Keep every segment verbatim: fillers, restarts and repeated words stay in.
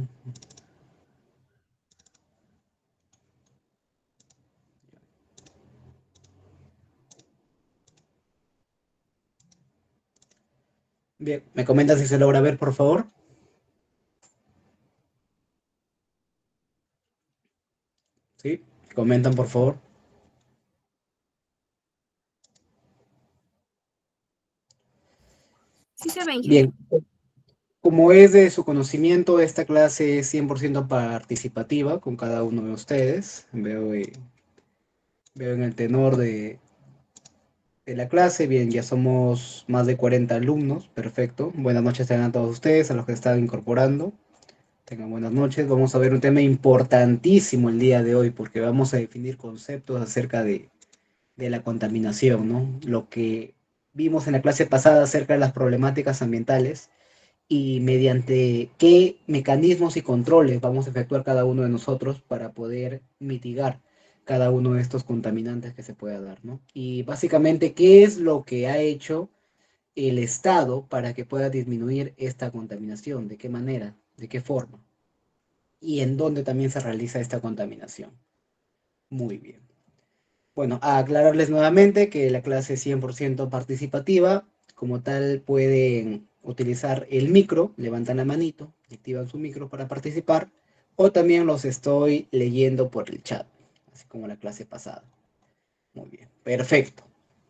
Bien, ¿me comentan si se logra ver, por favor? ¿Sí? Comentan, por favor. Sí se ve, ingeniero. Bien, como es de su conocimiento, esta clase es cien por ciento participativa con cada uno de ustedes. Veo, eh, veo en el tenor de, de la clase, bien, ya somos más de cuarenta alumnos, perfecto. Buenas noches tengan a todos ustedes, a los que están incorporando. Tengan buenas noches. Vamos a ver un tema importantísimo el día de hoy, porque vamos a definir conceptos acerca de, de la contaminación, ¿no? Lo que vimos en la clase pasada acerca de las problemáticas ambientales y mediante qué mecanismos y controles vamos a efectuar cada uno de nosotros para poder mitigar cada uno de estos contaminantes que se pueda dar, ¿no? Y básicamente, ¿qué es lo que ha hecho el Estado para que pueda disminuir esta contaminación? ¿De qué manera? ¿De qué forma? Y en dónde también se realiza esta contaminación. Muy bien. Bueno, a aclararles nuevamente que la clase es cien por ciento participativa. Como tal, pueden utilizar el micro, levantan la manito, activan su micro para participar, o también los estoy leyendo por el chat, así como la clase pasada. Muy bien, perfecto.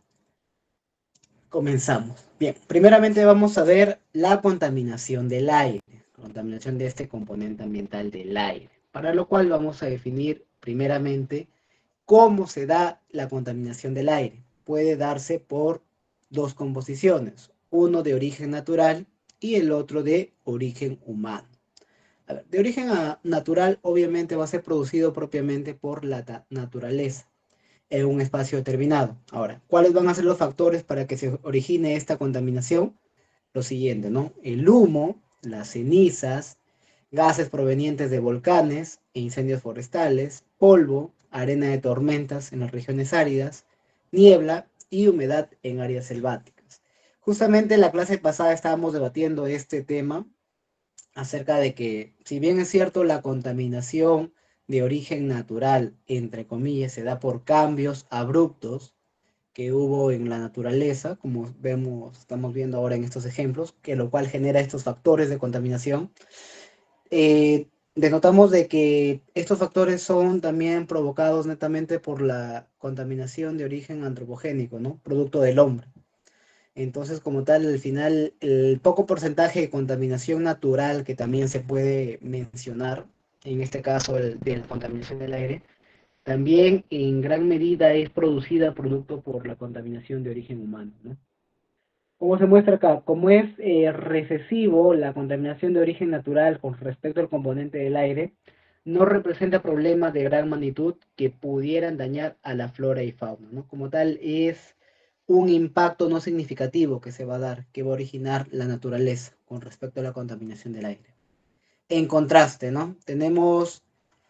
Comenzamos. Bien, primeramente vamos a ver la contaminación del aire, contaminación de este componente ambiental del aire, para lo cual vamos a definir primeramente cómo se da la contaminación del aire. Puede darse por dos composiciones, uno de origen natural y el otro de origen humano. A ver, de origen a- natural obviamente va a ser producido propiamente por la naturaleza en un espacio determinado. Ahora, ¿cuáles van a ser los factores para que se origine esta contaminación? Lo siguiente, ¿no? El humo, las cenizas, gases provenientes de volcanes e incendios forestales, polvo, arena de tormentas en las regiones áridas, niebla y humedad en áreas selváticas. Justamente en la clase pasada estábamos debatiendo este tema acerca de que, si bien es cierto, la contaminación de origen natural, entre comillas, se da por cambios abruptos que hubo en la naturaleza, como vemos, estamos viendo ahora en estos ejemplos, que lo cual genera estos factores de contaminación. Eh, denotamos de que estos factores son también provocados netamente por la contaminación de origen antropogénico, ¿no? Producto del hombre. Entonces, como tal, al final, el poco porcentaje de contaminación natural que también se puede mencionar, en este caso el, de la contaminación del aire, también en gran medida es producida producto por la contaminación de origen humano, ¿no? Como se muestra acá, como es eh, recesivo la contaminación de origen natural con respecto al componente del aire, no representa problemas de gran magnitud que pudieran dañar a la flora y fauna, ¿no? Como tal, es un impacto no significativo que se va a dar, que va a originar la naturaleza con respecto a la contaminación del aire. En contraste, ¿no? Tenemos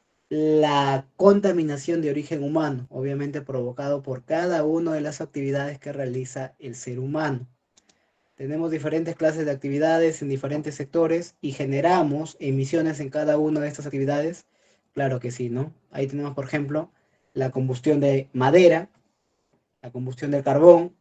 la contaminación de origen humano, obviamente provocado por cada una de las actividades que realiza el ser humano. Tenemos diferentes clases de actividades en diferentes sectores y generamos emisiones en cada una de estas actividades. Claro que sí, ¿no? Ahí tenemos, por ejemplo, la combustión de madera, la combustión del carbón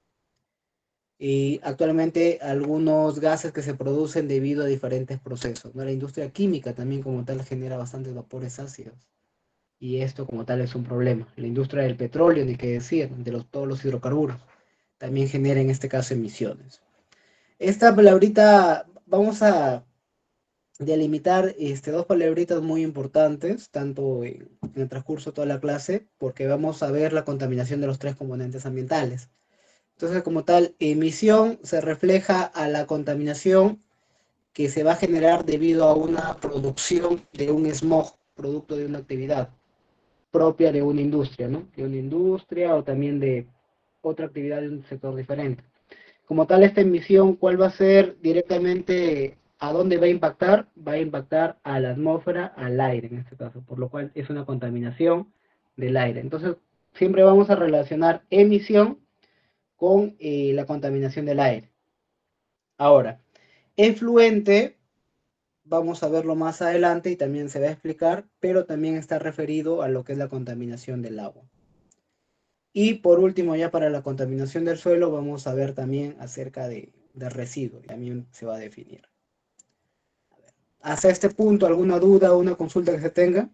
y actualmente algunos gases que se producen debido a diferentes procesos, ¿no? La industria química también como tal genera bastantes vapores ácidos y esto como tal es un problema. La industria del petróleo, ni qué decir, de los, todos los hidrocarburos, también genera en este caso emisiones. Esta palabrita, vamos a delimitar este, dos palabritas muy importantes, tanto en, en el transcurso de toda la clase, porque vamos a ver la contaminación de los tres componentes ambientales. Entonces, como tal, emisión se refleja a la contaminación que se va a generar debido a una producción de un smog, producto de una actividad propia de una industria, ¿no? De una industria o también de otra actividad de un sector diferente. Como tal, esta emisión, ¿cuál va a ser directamente a dónde va a impactar? Va a impactar a la atmósfera, al aire en este caso, por lo cual es una contaminación del aire. Entonces, siempre vamos a relacionar emisión con eh, la contaminación del aire. Ahora, efluente vamos a verlo más adelante y también se va a explicar, pero también está referido a lo que es la contaminación del agua. Y por último, ya para la contaminación del suelo, vamos a ver también acerca de, de residuos, también se va a definir. Hasta este punto, ¿alguna duda o una consulta que se tenga?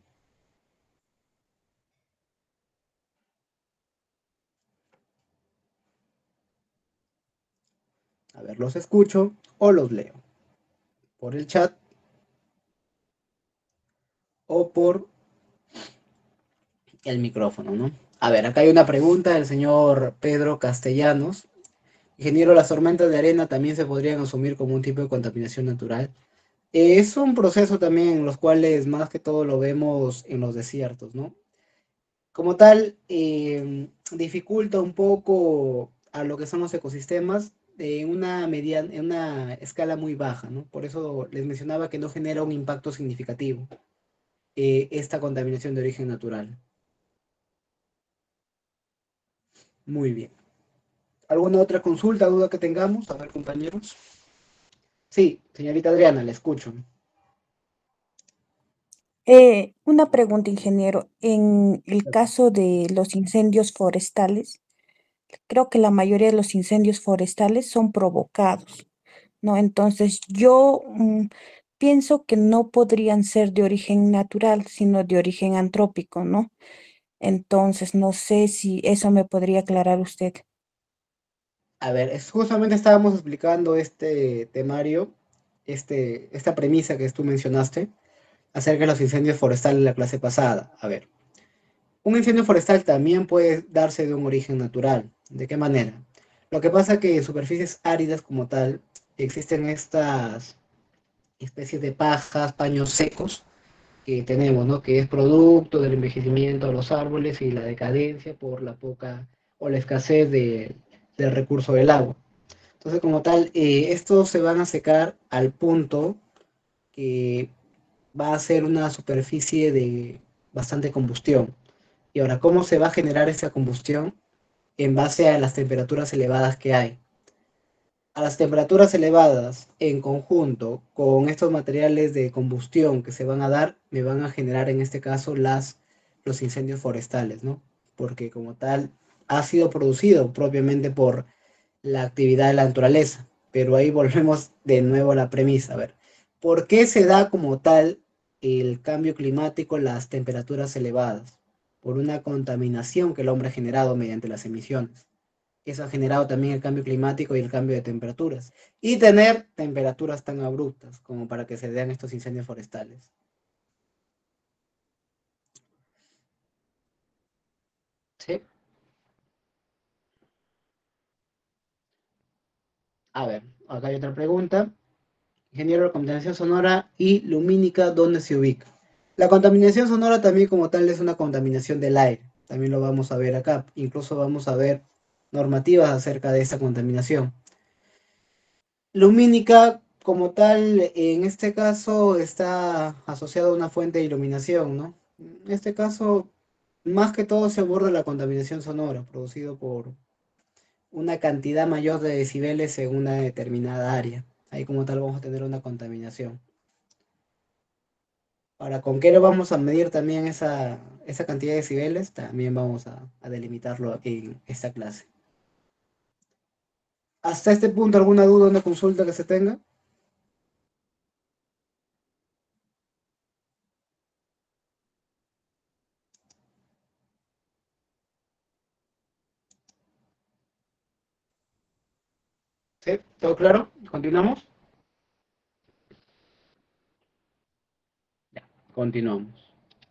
A ver, los escucho o los leo. Por el chat o por el micrófono, ¿no? A ver, acá hay una pregunta del señor Pedro Castellanos. Ingeniero, ¿las tormentas de arena también se podrían asumir como un tipo de contaminación natural? Eh, es un proceso también en los cuales más que todo lo vemos en los desiertos, ¿no? Como tal, eh, dificulta un poco a lo que son los ecosistemas en una, mediana, en una escala muy baja, ¿no? Por eso les mencionaba que no genera un impacto significativo eh, esta contaminación de origen natural. Muy bien. ¿Alguna otra consulta, duda que tengamos? A ver, compañeros. Sí, señorita Adriana, le escucho. Eh, una pregunta, ingeniero. En el caso de los incendios forestales, creo que la mayoría de los incendios forestales son provocados, ¿no? Entonces, yo mm, pienso que no podrían ser de origen natural, sino de origen antrópico, ¿no? Entonces, no sé si eso me podría aclarar usted. A ver, es, justamente estábamos explicando este temario, este, esta premisa que tú mencionaste acerca de los incendios forestales en la clase pasada. A ver, un incendio forestal también puede darse de un origen natural. ¿De qué manera? Lo que pasa es que en superficies áridas como tal existen estas especies de pajas, paños secos que tenemos, ¿no? Que es producto del envejecimiento de los árboles y la decadencia por la poca o la escasez de, del recurso del agua. Entonces, como tal, eh, estos se van a secar al punto que va a ser una superficie de bastante combustión. Y ahora, ¿cómo se va a generar esa combustión? En base a las temperaturas elevadas que hay. A las temperaturas elevadas, en conjunto con estos materiales de combustión que se van a dar, me van a generar en este caso las, los incendios forestales, ¿no? Porque como tal ha sido producido propiamente por la actividad de la naturaleza. Pero ahí volvemos de nuevo a la premisa. A ver, ¿por qué se da como tal el cambio climático, las temperaturas elevadas? Por una contaminación que el hombre ha generado mediante las emisiones. Eso ha generado también el cambio climático y el cambio de temperaturas. Y tener temperaturas tan abruptas como para que se den estos incendios forestales. ¿Sí? A ver, acá hay otra pregunta. Ingeniero de contaminación sonora y lumínica, ¿dónde se ubica? La contaminación sonora también como tal es una contaminación del aire. También lo vamos a ver acá. Incluso vamos a ver normativas acerca de esta contaminación. Lumínica como tal, en este caso está asociado a una fuente de iluminación, ¿no? En este caso, más que todo se aborda la contaminación sonora, producido por una cantidad mayor de decibeles en una determinada área. Ahí como tal vamos a tener una contaminación. Ahora, ¿con qué lo vamos a medir también esa, esa cantidad de decibeles? También vamos a, a delimitarlo en esta clase. Hasta este punto, ¿alguna duda o una consulta que se tenga? ¿Sí? ¿Todo claro? ¿Continuamos? Ya, continuamos.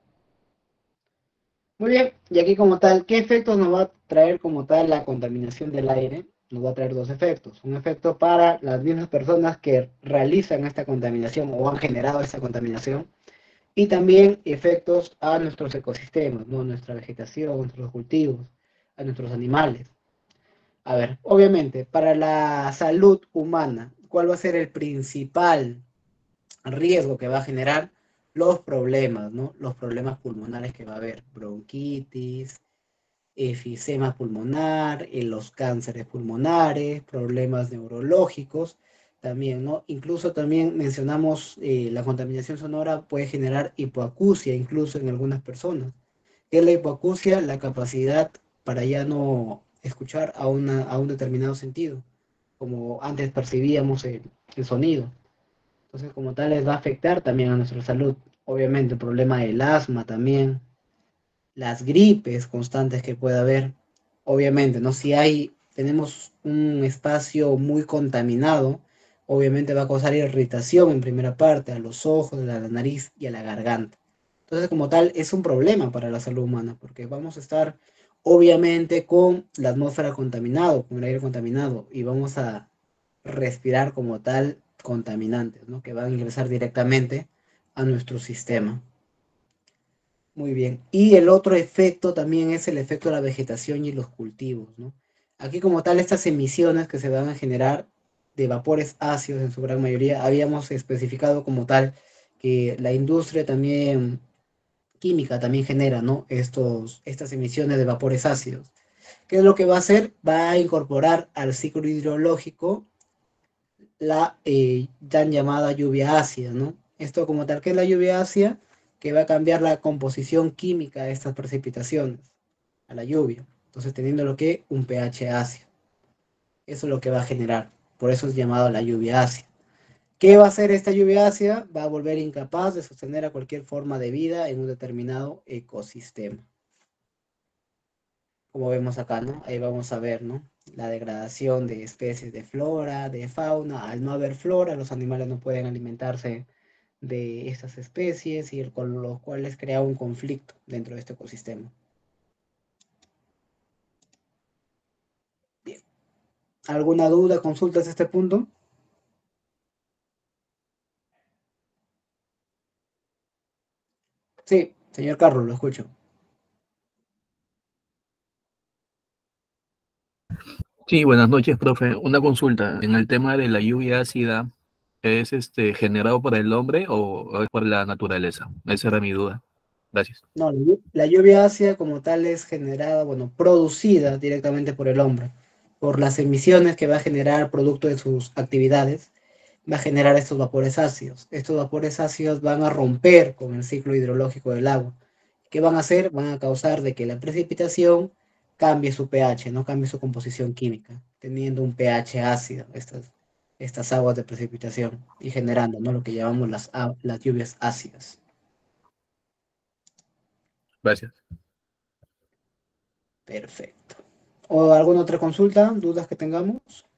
Muy bien, y aquí como tal, ¿qué efectos nos va a traer como tal la contaminación del aire? Nos va a traer dos efectos. Un efecto para las mismas personas que realizan esta contaminación o han generado esta contaminación y también efectos a nuestros ecosistemas, ¿no? Nuestra vegetación, nuestros cultivos, a nuestros animales. A ver, obviamente, para la salud humana, ¿cuál va a ser el principal riesgo que va a generar? Los problemas, ¿no? Los problemas pulmonares que va a haber, bronquitis, efisema pulmonar, en los cánceres pulmonares, problemas neurológicos, también, ¿no? Incluso también mencionamos eh, la contaminación sonora puede generar hipoacusia, incluso en algunas personas. ¿Qué es la hipoacusia? La capacidad para ya no escuchar a, una, a un determinado sentido, como antes percibíamos el, el sonido. Entonces, como tal, les va a afectar también a nuestra salud. Obviamente, el problema del asma también, las gripes constantes que pueda haber. Obviamente, ¿no? Si hay, tenemos un espacio muy contaminado, obviamente va a causar irritación en primera parte a los ojos, a la nariz y a la garganta. Entonces, como tal, es un problema para la salud humana, porque vamos a estar, obviamente, con la atmósfera contaminada, con el aire contaminado, y vamos a respirar como tal contaminantes, ¿no? Que van a ingresar directamente a nuestro sistema. Muy bien. Y el otro efecto también es el efecto de la vegetación y los cultivos, ¿no? Aquí como tal, estas emisiones que se van a generar de vapores ácidos en su gran mayoría, habíamos especificado como tal que la industria también química también genera, ¿no? Estos, estas emisiones de vapores ácidos. ¿Qué es lo que va a hacer? Va a incorporar al ciclo hidrológico la eh, tan llamada lluvia ácida, ¿no? Esto como tal, que es la lluvia ácida, que va a cambiar la composición química de estas precipitaciones a la lluvia. Entonces, teniendo lo que un pH ácido. Eso es lo que va a generar. Por eso es llamado la lluvia ácida. ¿Qué va a hacer esta lluvia ácida? Va a volver incapaz de sostener a cualquier forma de vida en un determinado ecosistema. Como vemos acá, ¿no? Ahí vamos a ver, ¿no? La degradación de especies de flora, de fauna. Al no haber flora, los animales no pueden alimentarse de estas especies y con los cuales crea un conflicto dentro de este ecosistema. Bien. ¿Alguna duda, consultas a este punto? Sí, señor Carlos, lo escucho. Sí, buenas noches, profe. Una consulta. En el tema de la lluvia ácida, ¿es este generado por el hombre o, o es por la naturaleza? Esa era mi duda. Gracias. No, la llu- la lluvia ácida como tal es generada, bueno, producida directamente por el hombre, por las emisiones que va a generar producto de sus actividades, va a generar estos vapores ácidos. Estos vapores ácidos van a romper con el ciclo hidrológico del agua. ¿Qué van a hacer? Van a causar de que la precipitación cambie su pH, no cambie su composición química, teniendo un pH ácido, estas, estas aguas de precipitación, y generando, ¿no? Lo que llamamos las, a- las lluvias ácidas. Gracias. Perfecto. ¿O alguna otra consulta, dudas que tengamos?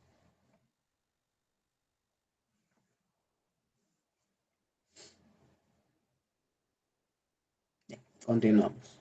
Bien, continuamos.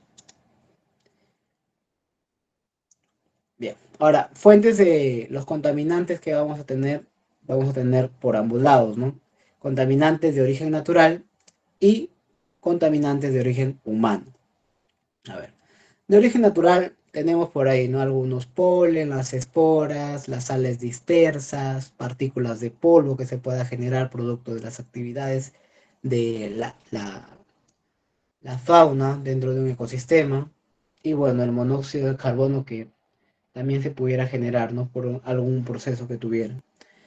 Bien, ahora, fuentes de los contaminantes que vamos a tener, vamos a tener por ambos lados, ¿no? Contaminantes de origen natural y contaminantes de origen humano. A ver, de origen natural tenemos por ahí, ¿no? Algunos polen, las esporas, las sales dispersas, partículas de polvo que se pueda generar producto de las actividades de la, la, la fauna dentro de un ecosistema. Y bueno, el monóxido de carbono que también se pudiera generar, ¿no? Por un- algún proceso que tuviera.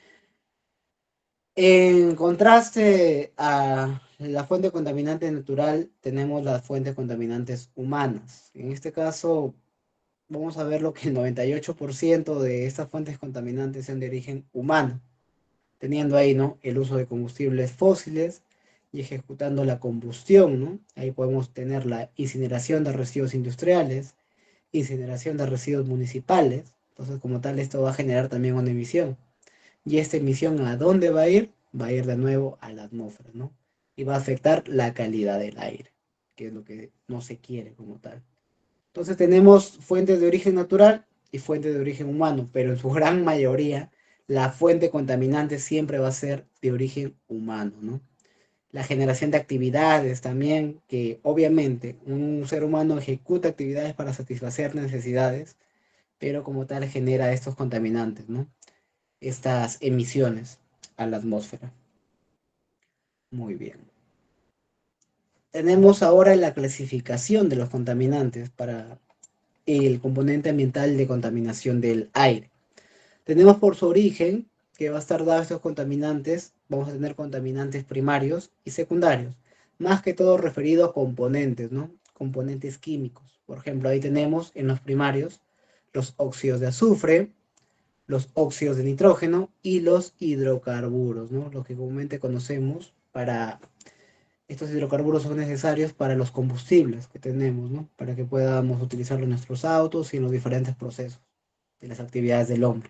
En contraste a la fuente contaminante natural, tenemos las fuentes contaminantes humanas. En este caso, vamos a ver lo que el noventa y ocho por ciento de estas fuentes contaminantes son de origen humano, teniendo ahí, ¿no? El uso de combustibles fósiles y ejecutando la combustión, ¿no? Ahí podemos tener la incineración de residuos industriales, incineración de residuos municipales. Entonces, como tal, esto va a generar también una emisión. ¿Y esta emisión a dónde va a ir? Va a ir de nuevo a la atmósfera, ¿no? Y va a afectar la calidad del aire, que es lo que no se quiere como tal. Entonces tenemos fuentes de origen natural y fuentes de origen humano, pero en su gran mayoría la fuente contaminante siempre va a ser de origen humano, ¿no? La generación de actividades también, que obviamente un ser humano ejecuta actividades para satisfacer necesidades, pero como tal genera estos contaminantes, ¿no? Estas emisiones a la atmósfera. Muy bien. Tenemos ahora la clasificación de los contaminantes para el componente ambiental de contaminación del aire. Tenemos por su origen que va a estar dado a estos contaminantes, vamos a tener contaminantes primarios y secundarios, más que todo referido a componentes, ¿no? Componentes químicos. Por ejemplo, ahí tenemos en los primarios los óxidos de azufre, los óxidos de nitrógeno y los hidrocarburos, ¿no? Lo que comúnmente conocemos para... Estos hidrocarburos son necesarios para los combustibles que tenemos, ¿no? Para que podamos utilizarlos en nuestros autos y en los diferentes procesos de las actividades del hombre.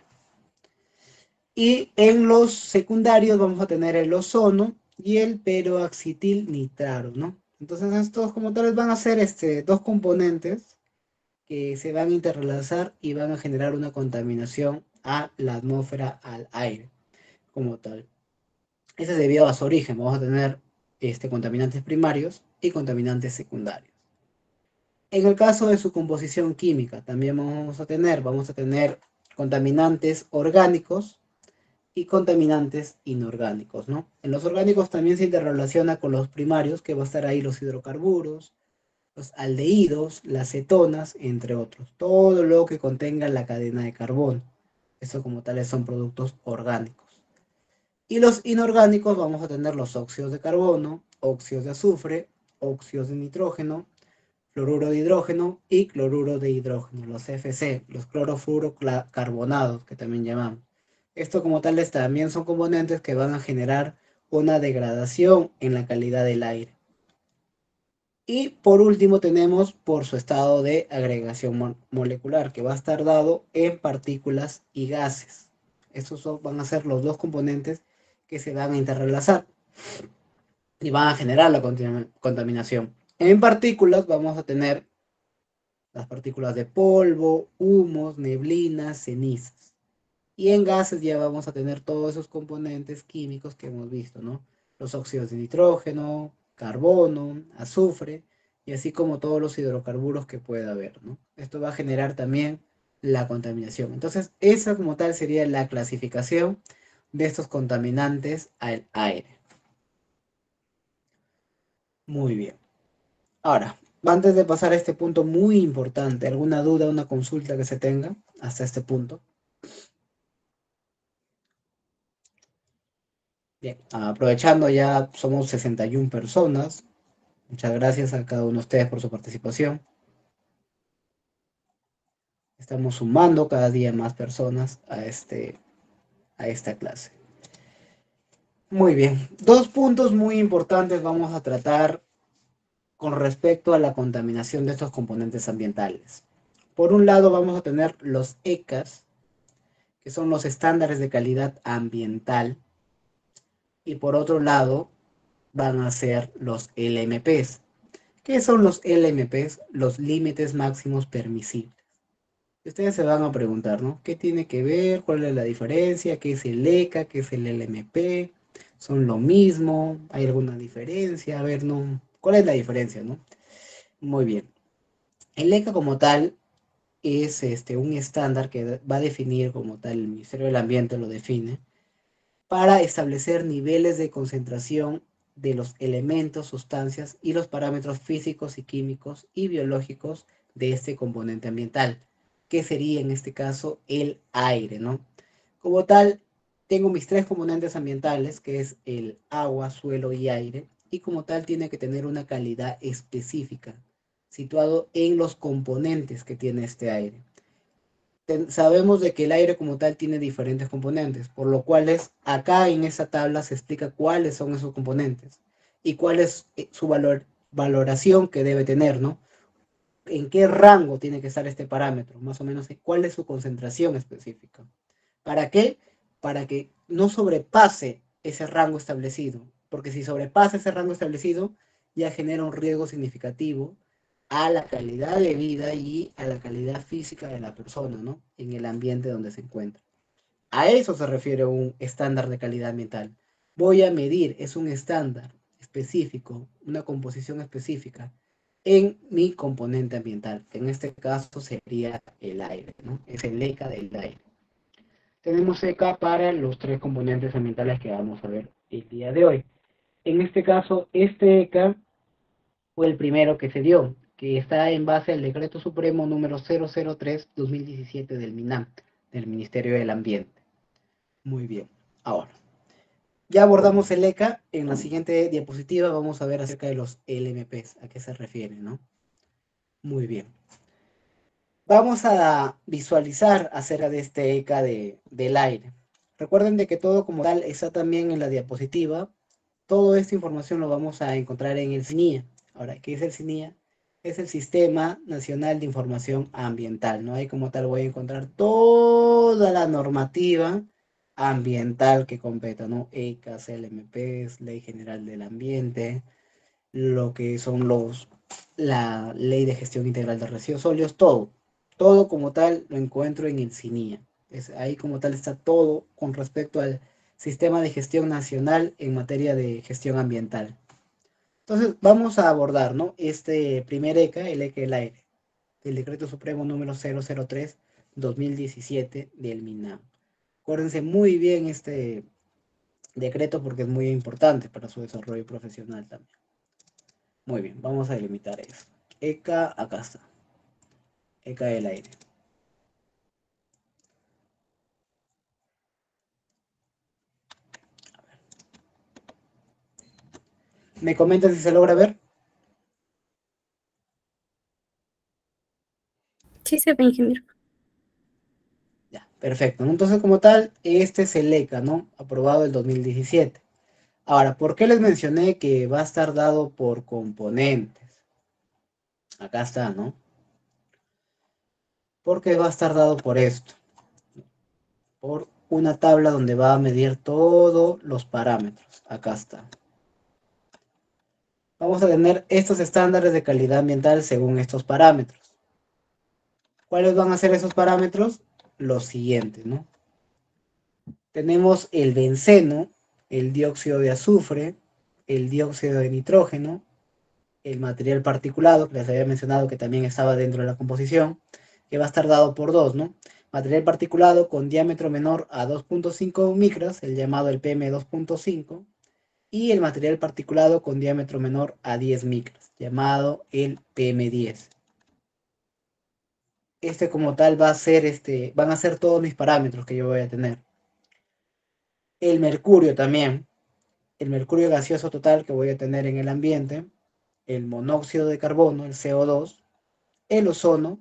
Y en los secundarios vamos a tener el ozono y el peroxitil nitraro, ¿no? Entonces estos como tales van a ser este, dos componentes que se van a interrelazar y van a generar una contaminación a la atmósfera, al aire, como tal. Ese es debido a su origen. Vamos a tener este, contaminantes primarios y contaminantes secundarios. En el caso de su composición química, también vamos a tener, vamos a tener contaminantes orgánicos y contaminantes inorgánicos, ¿no? En los orgánicos también se interrelaciona con los primarios, que va a estar ahí los hidrocarburos, los aldehídos, las cetonas, entre otros. Todo lo que contenga la cadena de carbono. Eso como tales son productos orgánicos. Y los inorgánicos vamos a tener los óxidos de carbono, óxidos de azufre, óxidos de nitrógeno, fluoruro de hidrógeno y cloruro de hidrógeno, los C F C, los clorofluorocarbonados, que también llamamos. Esto como tales también son componentes que van a generar una degradación en la calidad del aire. Y por último tenemos por su estado de agregación mo molecular, que va a estar dado en partículas y gases. Estos son, van a ser los dos componentes que se van a interrelazar y van a generar la contaminación. En partículas vamos a tener las partículas de polvo, humos, neblinas, cenizas. Y en gases ya vamos a tener todos esos componentes químicos que hemos visto, ¿no? Los óxidos de nitrógeno, carbono, azufre, y así como todos los hidrocarburos que pueda haber, ¿no? Esto va a generar también la contaminación. Entonces, esa como tal sería la clasificación de estos contaminantes al aire. Muy bien. Ahora, antes de pasar a este punto muy importante, ¿alguna duda, una consulta que se tenga hasta este punto? Bien, aprovechando ya somos sesenta y una personas. Muchas gracias a cada uno de ustedes por su participación. Estamos sumando cada día más personas a, este, a esta clase. Muy bien, dos puntos muy importantes vamos a tratar con respecto a la contaminación de estos componentes ambientales. Por un lado vamos a tener los E C As, que son los estándares de calidad ambiental, y por otro lado van a ser los L M Ps. ¿Qué son los L M Ps? Los límites máximos permisibles. Ustedes se van a preguntar, ¿no? ¿Qué tiene que ver? ¿Cuál es la diferencia? ¿Qué es el E C A? ¿Qué es el L M P? ¿Son lo mismo? ¿Hay alguna diferencia? A ver, ¿no? ¿Cuál es la diferencia, no? Muy bien. El E C A como tal es este, un estándar que va a definir como tal, el Ministerio del Ambiente lo define, para establecer niveles de concentración de los elementos, sustancias y los parámetros físicos y químicos y biológicos de este componente ambiental, que sería en este caso el aire, ¿no? Como tal, tengo mis tres componentes ambientales, que es el agua, suelo y aire, y como tal tiene que tener una calidad específica, situado en los componentes que tiene este aire. Sabemos de que el aire como tal tiene diferentes componentes, por lo cual es, acá en esa tabla se explica cuáles son esos componentes y cuál es su valor, valoración que debe tener, ¿no? En qué rango tiene que estar este parámetro, más o menos cuál es su concentración específica. ¿Para qué? Para que no sobrepase ese rango establecido, porque si sobrepasa ese rango establecido ya genera un riesgo significativo a la calidad de vida y a la calidad física de la persona, ¿no? En el ambiente donde se encuentra. A eso se refiere un estándar de calidad ambiental. Voy a medir, es un estándar específico, una composición específica en mi componente ambiental. En este caso sería el aire, ¿no? Es el E C A del aire. Tenemos E C A para los tres componentes ambientales que vamos a ver el día de hoy. En este caso, este E C A fue el primero que se dio, que está en base al Decreto Supremo número cero cero tres guión dos mil diecisiete del MINAM, del Ministerio del Ambiente. Muy bien. Ahora, ya abordamos el ECA. En la siguiente diapositiva vamos a ver acerca de los L M Ps, a qué se refieren, ¿no? Muy bien. Vamos a visualizar acerca de este ECA de, del aire. Recuerden de que todo como tal está también en la diapositiva. Toda esta información lo vamos a encontrar en el SINIA. Ahora, ¿qué es el SINIA? Es el Sistema Nacional de Información Ambiental, ¿no? Ahí como tal voy a encontrar toda la normativa ambiental que competa, ¿no? ECAs, L M Ps, Ley General del Ambiente, lo que son los, la Ley de Gestión Integral de Residuos Sólidos, todo. Todo como tal lo encuentro en el SINIA. Es, ahí como tal está todo con respecto al Sistema de Gestión Nacional en materia de gestión ambiental. Entonces vamos a abordar, ¿no? Este primer ECA, el ECA del aire, el Decreto Supremo número cero cero tres dos mil diecisiete del MINAM. Acuérdense muy bien este decreto porque es muy importante para su desarrollo profesional también. Muy bien, vamos a delimitar eso. ECA, acá está. ECA del aire. ¿Me comentan si se logra ver? Sí, se ve, ingeniero. Ya, perfecto. Entonces, como tal, este es el ECA, ¿no? Aprobado el dos mil diecisiete. Ahora, ¿por qué les mencioné que va a estar dado por componentes? Acá está, ¿no? Porque va a estar dado por esto. Por una tabla donde va a medir todos los parámetros. Acá está. Vamos a tener estos estándares de calidad ambiental según estos parámetros. ¿Cuáles van a ser esos parámetros? Los siguientes, ¿no? Tenemos el benceno, el dióxido de azufre, el dióxido de nitrógeno, el material particulado, que les había mencionado que también estaba dentro de la composición, que va a estar dado por dos, ¿no? Material particulado con diámetro menor a dos punto cinco micras, el llamado el P M dos punto cinco, y el material particulado con diámetro menor a diez micras, llamado el P M diez. Este como tal va a ser, este, van a ser todos mis parámetros que yo voy a tener. El mercurio también, el mercurio gaseoso total que voy a tener en el ambiente, el monóxido de carbono, el C O dos, el ozono,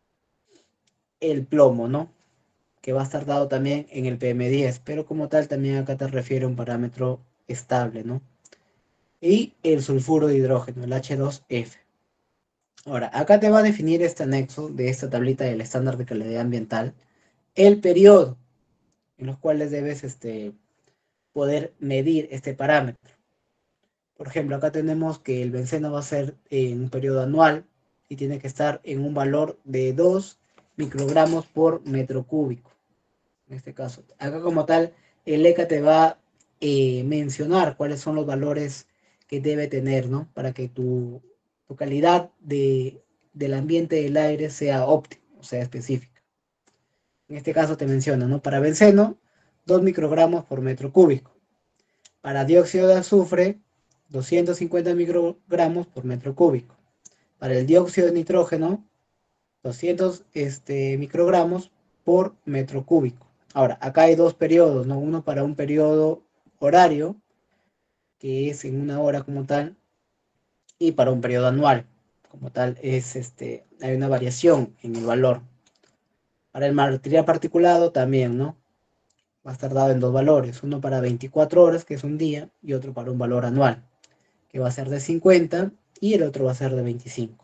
el plomo, ¿no? Que va a estar dado también en el P M diez, pero como tal también acá te refiere a un parámetro estable, ¿no? Y el sulfuro de hidrógeno, el H dos F. Ahora, acá te va a definir este anexo de esta tablita del estándar de calidad ambiental, el periodo en los cuales debes este, poder medir este parámetro. Por ejemplo, acá tenemos que el benceno va a ser en un periodo anual y tiene que estar en un valor de dos microgramos por metro cúbico. En este caso, acá como tal, el ECA te va a eh, mencionar cuáles son los valores que debe tener, ¿no? Para que tu, tu calidad de, del ambiente del aire sea óptima, o sea, específica. En este caso te menciona, ¿no? Para benceno, dos microgramos por metro cúbico. Para dióxido de azufre, doscientos cincuenta microgramos por metro cúbico. Para el dióxido de nitrógeno, doscientos este, microgramos por metro cúbico. Ahora, acá hay dos periodos, ¿no? Uno para un periodo horario, que es en una hora como tal, y para un periodo anual, como tal, es este, hay una variación en el valor. Para el material particulado también, ¿no? Va a estar dado en dos valores, uno para veinticuatro horas, que es un día, y otro para un valor anual, que va a ser de cincuenta, y el otro va a ser de veinticinco.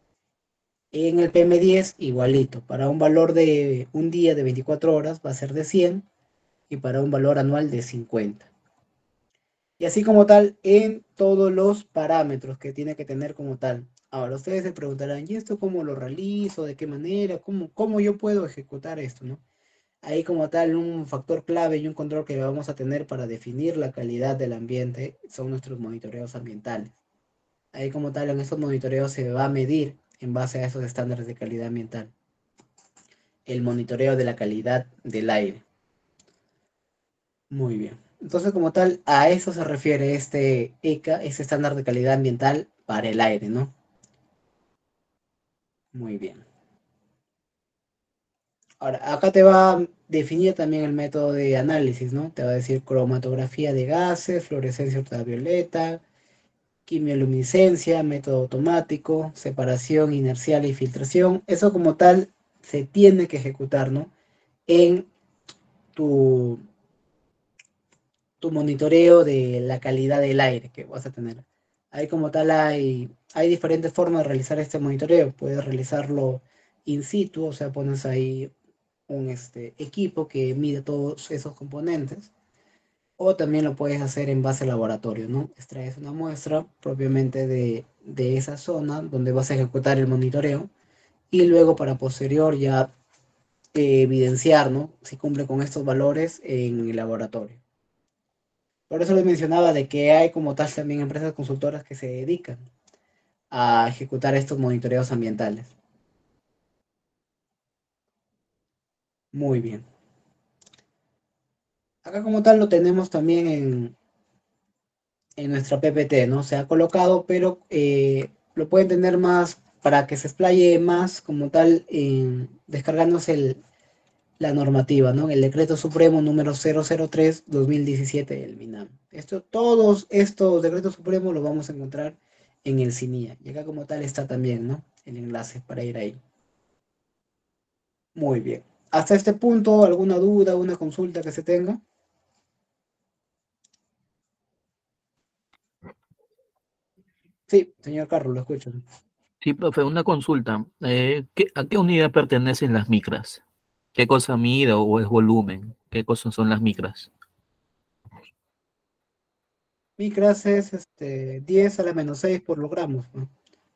En el P M diez, igualito, para un valor de un día de veinticuatro horas va a ser de cien, y para un valor anual de cincuenta. Y así como tal, en todos los parámetros que tiene que tener como tal. Ahora, ustedes se preguntarán, ¿y esto cómo lo realizo? ¿De qué manera? ¿Cómo, cómo yo puedo ejecutar esto? ¿No? Ahí como tal, un factor clave y un control que vamos a tener para definir la calidad del ambiente son nuestros monitoreos ambientales. Ahí como tal, en estos monitoreos se va a medir en base a esos estándares de calidad ambiental el monitoreo de la calidad del aire. Muy bien. Entonces, como tal, a eso se refiere este ECA, este estándar de calidad ambiental para el aire, ¿no? Muy bien. Ahora, acá te va a definir también el método de análisis, ¿no? Te va a decir cromatografía de gases, fluorescencia ultravioleta, quimioluminiscencia, método automático, separación inercial y filtración. Eso como tal se tiene que ejecutar, ¿no? En tu, tu monitoreo de la calidad del aire que vas a tener. Ahí como tal hay, hay diferentes formas de realizar este monitoreo. Puedes realizarlo in situ, o sea, pones ahí un este, equipo que mide todos esos componentes. O también lo puedes hacer en base laboratorio, ¿no? Extraes una muestra propiamente de, de esa zona donde vas a ejecutar el monitoreo y luego para posterior ya eh, evidenciar, ¿no? Si cumple con estos valores en el laboratorio. Por eso les mencionaba de que hay como tal también empresas consultoras que se dedican a ejecutar estos monitoreos ambientales. Muy bien. Acá como tal lo tenemos también en, en nuestra P P T, ¿no? Se ha colocado, pero eh, lo pueden tener más para que se explaye más como tal, eh, descargándose el, la normativa, ¿no? El decreto supremo número cero cero tres dos mil diecisiete del MINAM. Esto, todos estos decretos supremos los vamos a encontrar en el CINIA. Y acá como tal está también, ¿no? El enlace para ir ahí. Muy bien. Hasta este punto, ¿alguna duda, una consulta que se tenga? Sí, señor Carlos, lo escucho. Sí, profe, una consulta. Eh, ¿qué- ¿a qué unidad pertenecen las micras? ¿Qué cosa mide o es volumen? ¿Qué cosas son las micras? Micras es este, diez a la menos seis por los gramos, ¿no?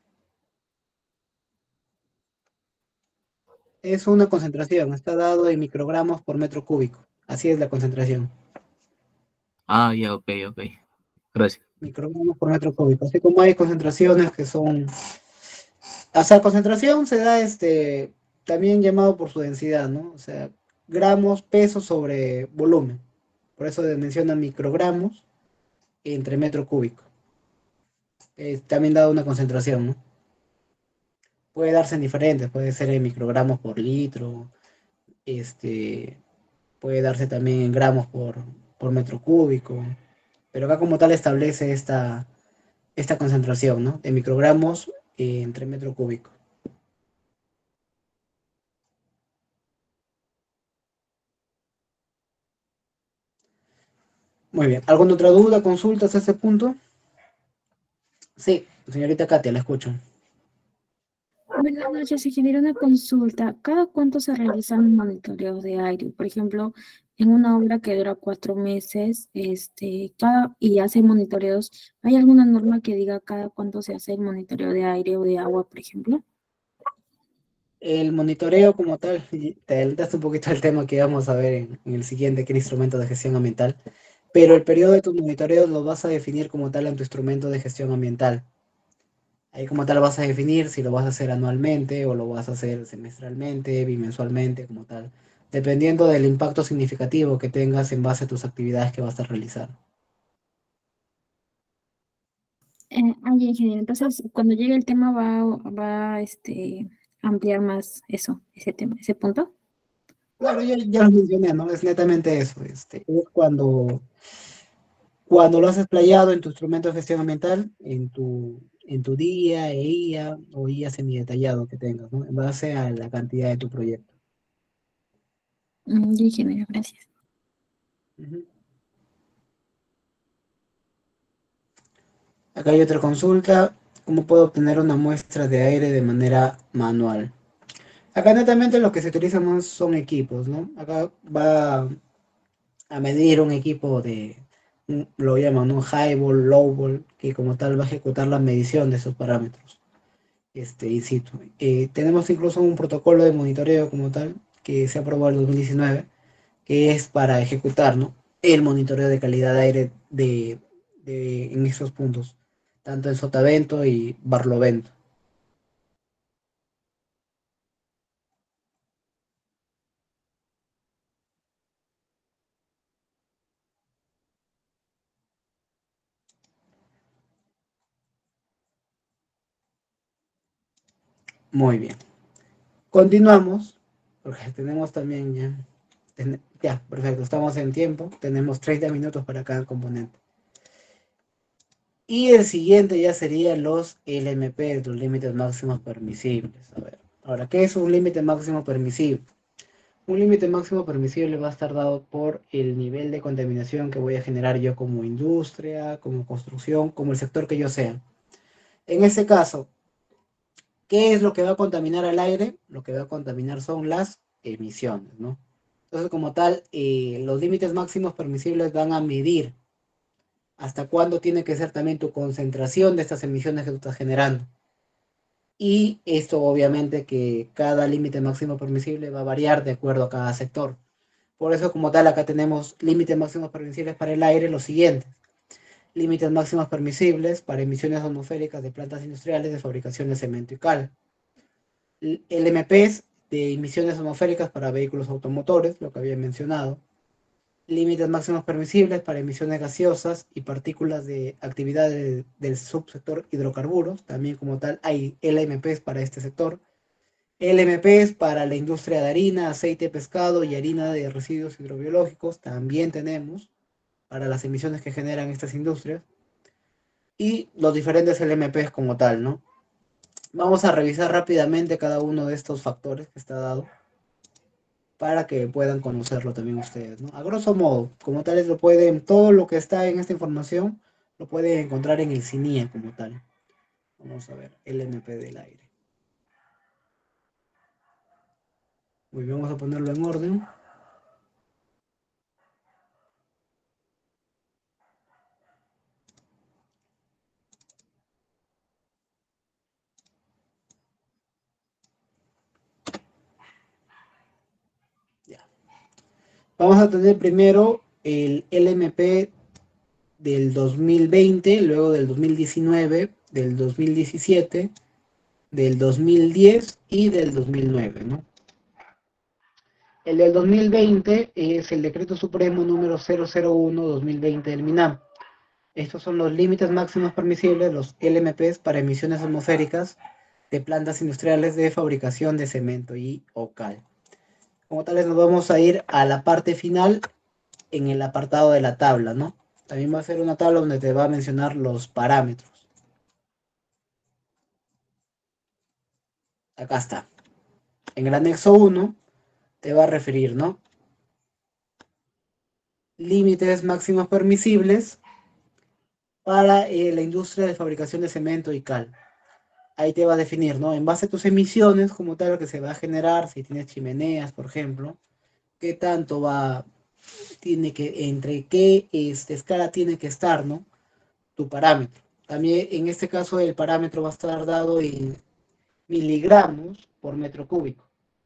Es una concentración, está dado en microgramos por metro cúbico. Así es la concentración. Ah, ya, ok, ok. Gracias. Microgramos por metro cúbico. Así como hay concentraciones que son. O sea, concentración se da este, también llamado por su densidad, ¿no? O sea, gramos, peso sobre volumen. Por eso se menciona microgramos entre metro cúbico. Eh, también dado una concentración, ¿no? Puede darse en diferentes, puede ser en microgramos por litro, este, puede darse también en gramos por, por metro cúbico, pero acá como tal establece esta, esta concentración, ¿no? De microgramos eh, entre metro cúbico. Muy bien. ¿Alguna otra duda, consultas a este punto? Sí, señorita Katia, la escucho. Buenas noches, si genera una consulta. ¿Cada cuánto se realizan monitoreos de aire? Por ejemplo, en una obra que dura cuatro meses, este, cada, y hace monitoreos, ¿hay alguna norma que diga cada cuánto se hace el monitoreo de aire o de agua, por ejemplo? El monitoreo como tal, y te adelantaste un poquito el tema que vamos a ver en, en el siguiente, que es el instrumento de gestión ambiental, pero el periodo de tus monitoreos lo vas a definir como tal en tu instrumento de gestión ambiental. Ahí como tal vas a definir si lo vas a hacer anualmente o lo vas a hacer semestralmente, bimensualmente, como tal, dependiendo del impacto significativo que tengas en base a tus actividades que vas a realizar. Eh, ah, ya, ingeniero. Entonces, cuando llegue el tema va, va este, a ampliar más eso, ese tema, ese punto. Claro, ya, ya lo mencioné, ¿no? Es netamente eso. Este, es cuando, cuando lo has explayado en tu instrumento de gestión ambiental, en tu, en tu día, e I A o I A semidetallado que tengas, ¿no? En base a la cantidad de tu proyecto. Mm, ya, ingeniero, gracias. Ujú. Acá hay otra consulta. ¿Cómo puedo obtener una muestra de aire de manera manual? Acá netamente lo que se utilizan más son equipos, ¿no? Acá va a medir un equipo de, un- lo llaman, ¿no? High ball, low ball, que como tal va a ejecutar la medición de esos parámetros, este, in situ. Eh, tenemos incluso un protocolo de monitoreo como tal, que se aprobó en dos mil diecinueve, que es para ejecutar, ¿no? El monitoreo de calidad de aire de, de- en esos puntos, tanto en Sotavento y Barlovento. Muy bien. Continuamos, porque tenemos también ya ten- ya, perfecto, estamos en tiempo, tenemos treinta minutos para cada componente. Y el siguiente ya sería los L M P, los límites máximos permisibles. A ver, ahora, ¿qué es un límite máximo permisible? Un límite máximo permisible va a estar dado por el nivel de contaminación que voy a generar yo como industria, como construcción, como el sector que yo sea. En ese caso, ¿qué es lo que va a contaminar al aire? Lo que va a contaminar son las emisiones, ¿no? Entonces, como tal, eh, los límites máximos permisibles van a medir hasta cuándo tiene que ser también tu concentración de estas emisiones que tú estás generando. Y esto obviamente que cada límite máximo permisible va a variar de acuerdo a cada sector. Por eso, como tal, acá tenemos límites máximos permisibles para el aire, los siguientes. Límites máximos permisibles para emisiones atmosféricas de plantas industriales de fabricación de cemento y cal. L M Ps de emisiones atmosféricas para vehículos automotores, lo que había mencionado. Límites máximos permisibles para emisiones gaseosas y partículas de actividades del subsector hidrocarburos. También como tal hay L M Ps para este sector. L M Ps para la industria de harina, aceite, pescado y harina de residuos hidrobiológicos. También tenemos para las emisiones que generan estas industrias. Y los diferentes L M Ps como tal, ¿no? Vamos a revisar rápidamente cada uno de estos factores que está dado para que puedan conocerlo también ustedes, ¿no? A grosso modo, como tales lo pueden, todo lo que está en esta información lo pueden encontrar en el C I N I E como tal. Vamos a ver, L M P del aire. Muy bien, vamos a ponerlo en orden. Ya. Vamos a tener primero el L M P del dos mil veinte, luego del dos mil diecinueve, del dos mil diecisiete, del dos mil diez y del dos mil nueve, ¿no? El del dos mil veinte es el Decreto Supremo número cero cero uno dos mil veinte del MINAM. Estos son los límites máximos permisibles, los L M Ps, para emisiones atmosféricas de plantas industriales de fabricación de cemento y o cal. Como tales nos vamos a ir a la parte final en el apartado de la tabla, ¿no? También va a ser una tabla donde te va a mencionar los parámetros. Acá está. En el anexo uno te va a referir, ¿no? Límites máximos permisibles para eh, la industria de fabricación de cemento y cal. Ahí te va a definir, ¿no? En base a tus emisiones, como tal, lo que se va a generar, si tienes chimeneas, por ejemplo, qué tanto va, tiene que, entre qué este, escala tiene que estar, ¿no? Tu parámetro. También en este caso el parámetro va a estar dado en miligramos por metro cúbico.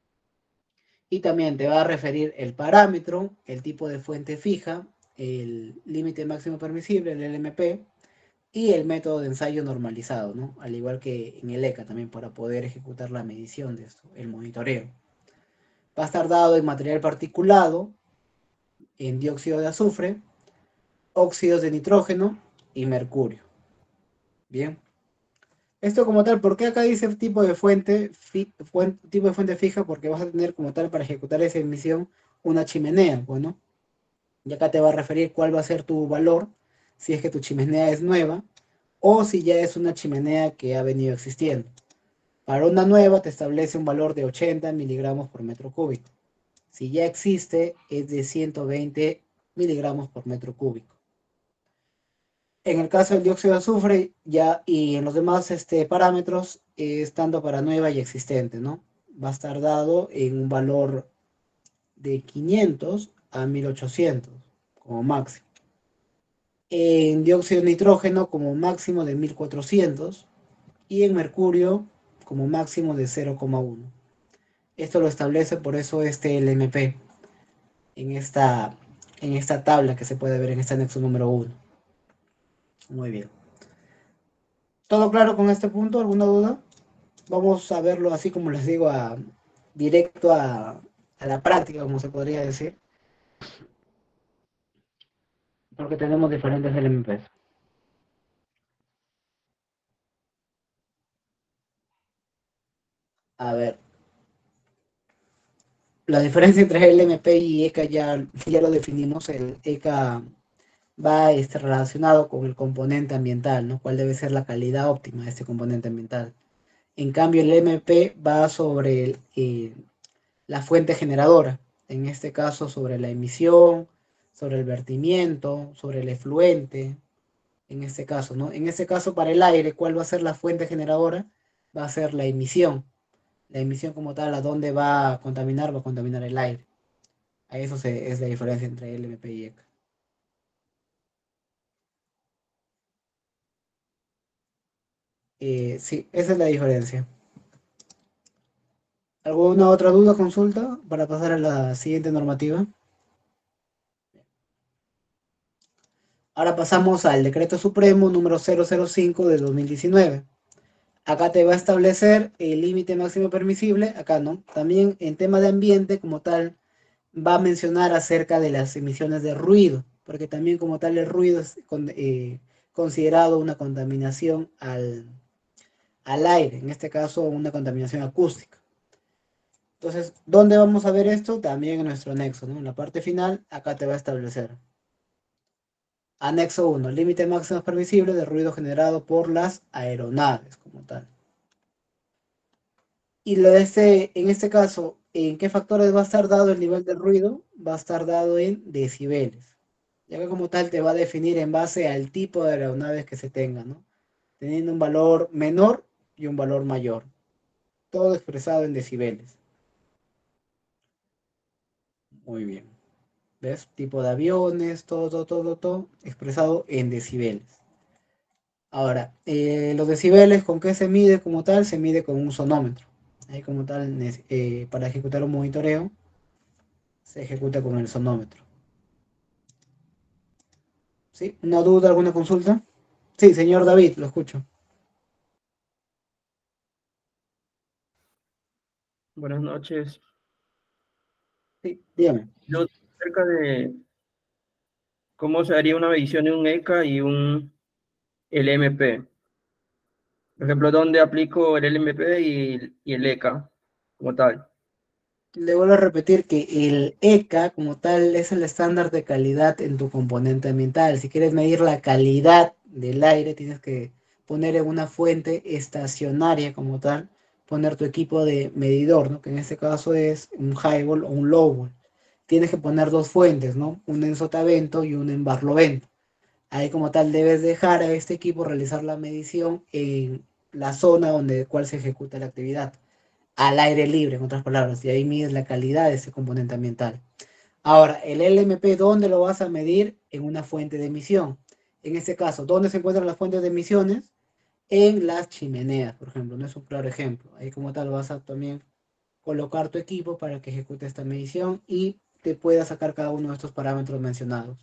Y también te va a referir el parámetro, el tipo de fuente fija, el límite máximo permisible, el L M P, y el método de ensayo normalizado, ¿no? Al igual que en el E C A también para poder ejecutar la medición de esto, el monitoreo. Va a estar dado en material particulado, en dióxido de azufre, óxidos de nitrógeno y mercurio. Bien. Esto como tal, ¿por qué acá dice tipo de fuente, fi, fuente, tipo de fuente fija? Porque vas a tener como tal para ejecutar esa emisión una chimenea, bueno. Y acá te va a referir cuál va a ser tu valor, si es que tu chimenea es nueva, o si ya es una chimenea que ha venido existiendo. Para una nueva te establece un valor de ochenta miligramos por metro cúbico. Si ya existe, es de ciento veinte miligramos por metro cúbico. En el caso del dióxido de azufre, ya y en los demás este, parámetros, eh, estando para nueva y existente, ¿no? Va a estar dado en un valor de quinientos a mil ochocientos como máximo. En dióxido de nitrógeno como máximo de mil cuatrocientos y en mercurio como máximo de cero coma uno. Esto lo establece por eso este L M P en esta, en esta tabla que se puede ver en este anexo número uno. Muy bien. ¿Todo claro con este punto? ¿Alguna duda? Vamos a verlo así como les digo, a, directo a, a la práctica, como se podría decir, porque tenemos diferentes L M Ps. A ver. la diferencia entre L M P y ECA ya, ya lo definimos. El ECA va este, relacionado con el componente ambiental, ¿no? ¿Cuál debe ser la calidad óptima de este componente ambiental? En cambio, el M P va sobre el, eh, la fuente generadora, en este caso sobre la emisión, sobre el vertimiento, sobre el efluente, en este caso, ¿no? En este caso, para el aire, ¿cuál va a ser la fuente generadora? Va a ser la emisión. La emisión como tal, ¿a dónde va a contaminar? Va a contaminar el aire. A eso se, es la diferencia entre L M P y ECA. Eh, sí, esa es la diferencia. ¿Alguna otra duda, consulta para pasar a la siguiente normativa? Ahora pasamos al Decreto Supremo número cero cero cinco de dos mil diecinueve. Acá te va a establecer el límite máximo permisible, acá no. También en tema de ambiente como tal va a mencionar acerca de las emisiones de ruido, porque también como tal el ruido es con, eh, considerado una contaminación al, al aire, en este caso una contaminación acústica. Entonces, ¿dónde vamos a ver esto? También en nuestro anexo, ¿no? En la parte final, acá te va a establecer. Anexo uno, límite máximo permisible de ruido generado por las aeronaves, como tal. Y lo de este, en este caso, ¿en qué factores va a estar dado el nivel de ruido? Va a estar dado en decibeles. Ya que como tal te va a definir en base al tipo de aeronaves que se tenga, ¿no? Teniendo un valor menor y un valor mayor. Todo expresado en decibeles. Muy bien. ¿Ves? Tipo de aviones, todo, todo, todo, todo expresado en decibeles. Ahora, eh, los decibeles, ¿con qué se mide como tal? Se mide con un sonómetro. Ahí como tal, eh, para ejecutar un monitoreo, se ejecuta con el sonómetro. ¿Sí? ¿Una duda, alguna consulta? Sí, señor David, lo escucho. Buenas noches. Sí, dígame. Yo acerca de cómo se haría una medición de un ECA y un L M P. Por ejemplo, ¿dónde aplico el L M P y, y el ECA como tal? Le vuelvo a repetir que el ECA como tal es el estándar de calidad en tu componente ambiental. Si quieres medir la calidad del aire, tienes que poner en una fuente estacionaria como tal, poner tu equipo de medidor, ¿no? Que en este caso es un highball o un lowball. Tienes que poner dos fuentes, ¿no? Una en sotavento y una en barlovento. Ahí como tal debes dejar a este equipo realizar la medición en la zona donde cual se ejecuta la actividad al aire libre, en otras palabras, y ahí mides la calidad de ese componente ambiental. Ahora, el L M P, ¿dónde lo vas a medir? En una fuente de emisión. En este caso, ¿dónde se encuentran las fuentes de emisiones? En las chimeneas, por ejemplo, no es un claro ejemplo. Ahí como tal vas a también colocar tu equipo para que ejecute esta medición y te pueda sacar cada uno de estos parámetros mencionados.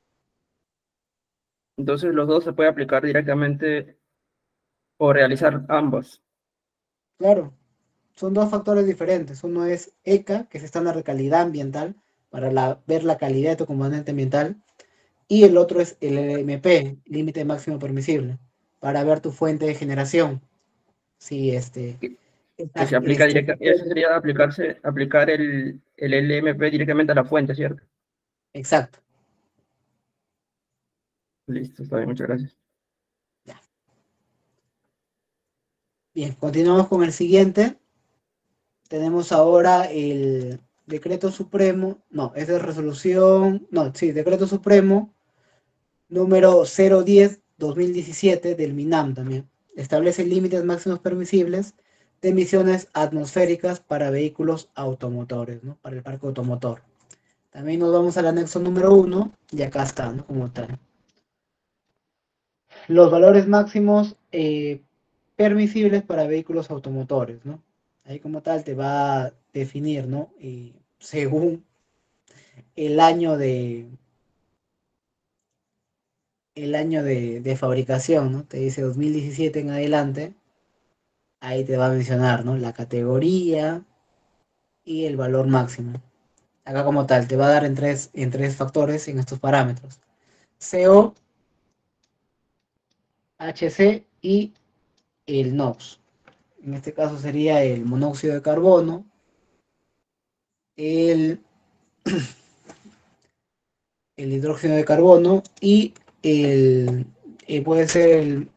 Entonces los dos se puede aplicar directamente o realizar ambos. Claro, son dos factores diferentes. Uno es ECA, que es estándar de calidad ambiental, para la, ver la calidad de tu componente ambiental, y el otro es el L M P, límite máximo permisible, para ver tu fuente de generación. Si este, Que, que esta- se aplica este, directamente, eso sería aplicarse, aplicar el, el L M P directamente a la fuente, ¿cierto? exacto. Listo, está bien, muchas gracias. Ya. Bien, continuamos con el siguiente. Tenemos ahora el decreto supremo, no, es de resolución, no, sí, decreto supremo número cero diez dos mil diecisiete del MINAM también. Establece límites máximos permisibles de emisiones atmosféricas para vehículos automotores, ¿no? Para el parque automotor. También nos vamos al anexo número uno y acá está, ¿no? Como tal. Los valores máximos eh, permisibles para vehículos automotores, ¿no? Ahí como tal te va a definir, ¿no? Y según el año de, el año de, de fabricación, ¿no? Te dice dos mil diecisiete en adelante, ahí te va a mencionar, ¿no? La categoría y el valor máximo. Acá como tal, te va a dar en tres, en tres factores en estos parámetros. C O, H C y el NOx. En este caso sería el monóxido de carbono, el, el hidrógeno de carbono y el, y puede ser el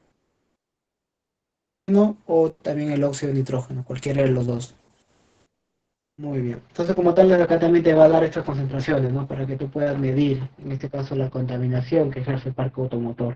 ¿no? O también el óxido de nitrógeno, cualquiera de los dos. Muy bien. Entonces, como tal, acá también te va a dar estas concentraciones, ¿no? Para que tú puedas medir, en este caso, la contaminación que ejerce el parque automotor.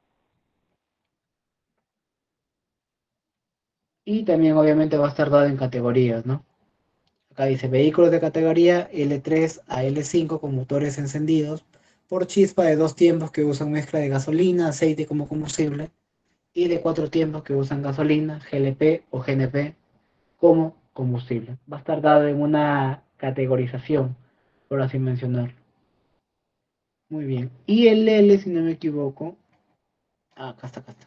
Y también, obviamente, va a estar dado en categorías, ¿no? Acá dice vehículos de categoría L tres a L cinco con motores encendidos por chispa de dos tiempos que usan mezcla de gasolina, aceite como combustible, y de cuatro tiempos que usan gasolina, G L P o G N P como combustible. Va a estar dado en una categorización, por así mencionarlo. Muy bien. Y el L, si no me equivoco. Ah, acá está, acá está.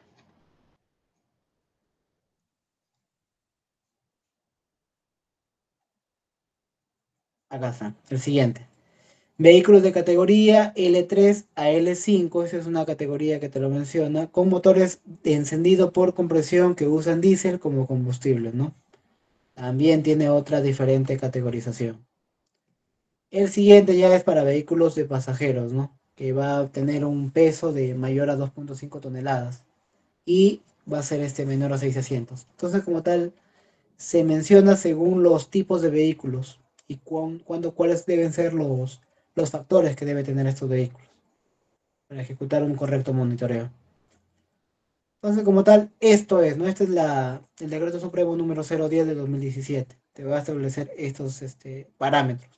Acá está. El siguiente. Vehículos de categoría L tres a L cinco, esa es una categoría que te lo menciona, con motores de encendido por compresión que usan diésel como combustible, ¿no? También tiene otra diferente categorización. El siguiente ya es para vehículos de pasajeros, ¿no? Que va a tener un peso de mayor a dos punto cinco toneladas y va a ser este menor a seis asientos. Entonces, como tal, se menciona según los tipos de vehículos y cuán, cuándo, cuáles deben ser los, los factores que deben tener estos vehículos para ejecutar un correcto monitoreo. Entonces, como tal, esto es, ¿no? Este es la, el decreto supremo número cero diez de dos mil diecisiete. Te va a establecer estos este, parámetros.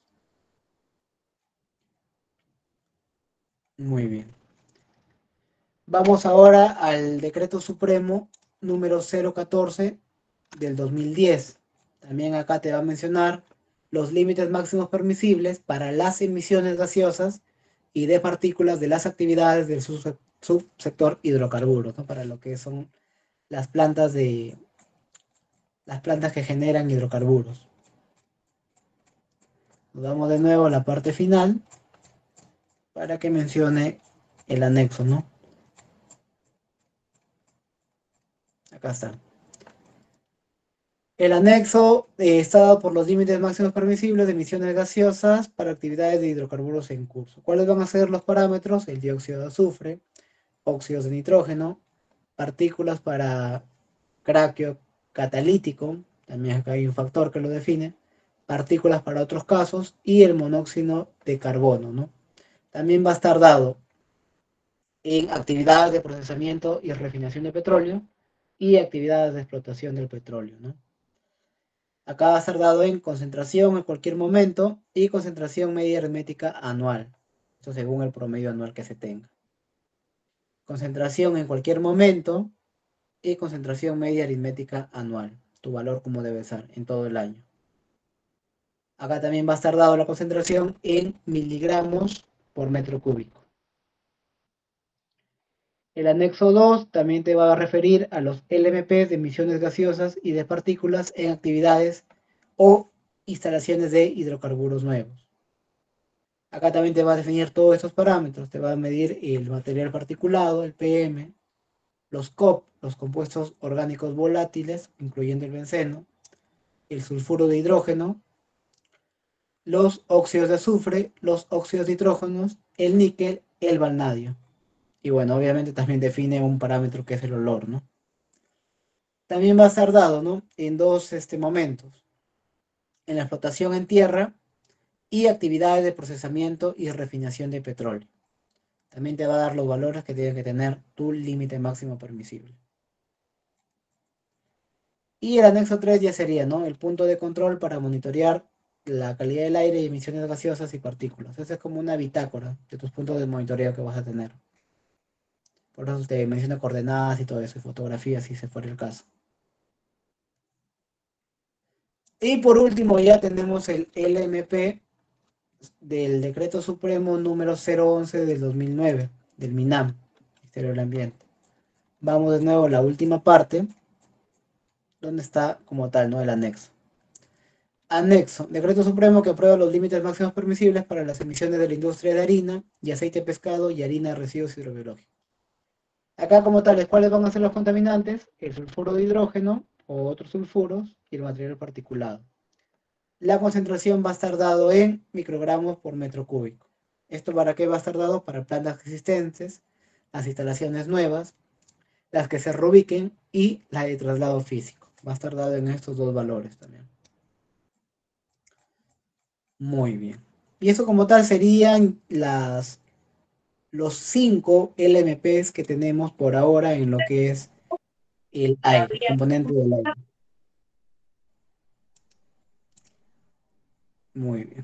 Muy bien. Vamos ahora al decreto supremo número cero catorce del dos mil diez. También acá te va a mencionar los límites máximos permisibles para las emisiones gaseosas y de partículas de las actividades del subsector hidrocarburos, ¿no? Para lo que son las plantas de las plantas que generan hidrocarburos. Nos damos de nuevo a la parte final para que mencione el anexo, ¿no? Acá está. El anexo eh, está dado por los límites máximos permisibles de emisiones gaseosas para actividades de hidrocarburos en curso. ¿Cuáles van a ser los parámetros? El dióxido de azufre, óxidos de nitrógeno, partículas para craqueo catalítico, también acá hay un factor que lo define, partículas para otros casos y el monóxido de carbono, ¿no? También va a estar dado en actividades de procesamiento y refinación de petróleo y actividades de explotación del petróleo, ¿no? Acá va a estar dado en concentración en cualquier momento y concentración media hermética anual. Esto según el promedio anual que se tenga. Concentración en cualquier momento y concentración media aritmética anual. Tu valor como debe ser en todo el año. Acá también va a estar dado la concentración en miligramos por metro cúbico. El anexo dos también te va a referir a los L M P de emisiones gaseosas y de partículas en actividades o instalaciones de hidrocarburos nuevos. Acá también te va a definir todos estos parámetros. Te va a medir el material particulado, el P M, los C O P, los compuestos orgánicos volátiles, incluyendo el benceno, el sulfuro de hidrógeno, los óxidos de azufre, los óxidos de nitrógenos, el níquel, el vanadio. Y bueno, obviamente también define un parámetro que es el olor, ¿no? También va a estar dado, ¿no? En dos este, momentos. En la explotación en tierra y actividades de procesamiento y refinación de petróleo. También te va a dar los valores que tiene que tener tu límite máximo permisible. Y el anexo tres ya sería, ¿no? El punto de control para monitorear la calidad del aire y emisiones gaseosas y partículas. Esa es como una bitácora de tus puntos de monitoreo que vas a tener. Por eso te menciona coordenadas y todo eso, y fotografías si se fuera el caso. Y por último ya tenemos el L M P del Decreto Supremo número cero once del dos mil nueve, del MINAM, Ministerio del Ambiente. Vamos de nuevo a la última parte, donde está como tal, ¿no? El anexo. Anexo, Decreto Supremo que aprueba los límites máximos permisibles para las emisiones de la industria de harina y aceite de pescado y harina de residuos hidrobiológicos. Acá como tales, ¿cuáles van a ser los contaminantes? El sulfuro de hidrógeno o otros sulfuros y el material particulado. la concentración va a estar dado en microgramos por metro cúbico. ¿Esto para qué va a estar dado? Para plantas existentes, las instalaciones nuevas, las que se reubiquen y la de traslado físico. Va a estar dado en estos dos valores también. Muy bien. Y eso como tal serían las, los cinco L M Ps que tenemos por ahora en lo que es el aire, el componente del aire. Muy bien.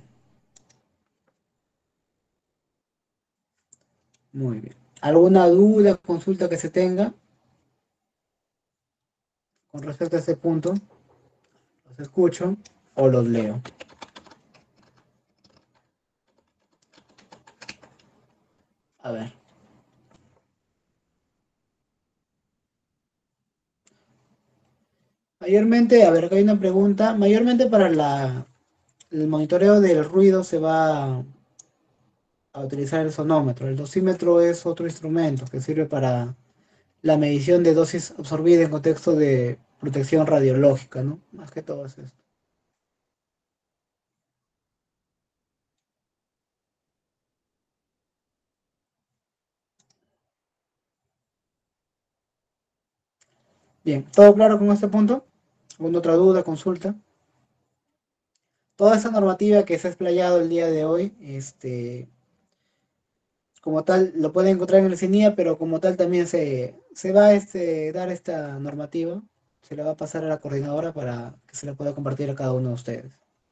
Muy bien. ¿Alguna duda, consulta que se tenga con respecto a este punto? ¿Los escucho o los leo? A ver. Mayormente, a ver, acá hay una pregunta. Mayormente para la, el monitoreo del ruido se va a utilizar el sonómetro. El dosímetro es otro instrumento que sirve para la medición de dosis absorbida en contexto de protección radiológica, ¿no? Más que todo es esto. Bien, ¿todo claro con este punto? ¿Alguna otra duda, consulta? Toda esa normativa que se ha explayado el día de hoy, este, como tal, lo pueden encontrar en el C I N I A, pero como tal también se, se va a este, dar esta normativa, se la va a pasar a la coordinadora para que se la pueda compartir a cada uno de ustedes.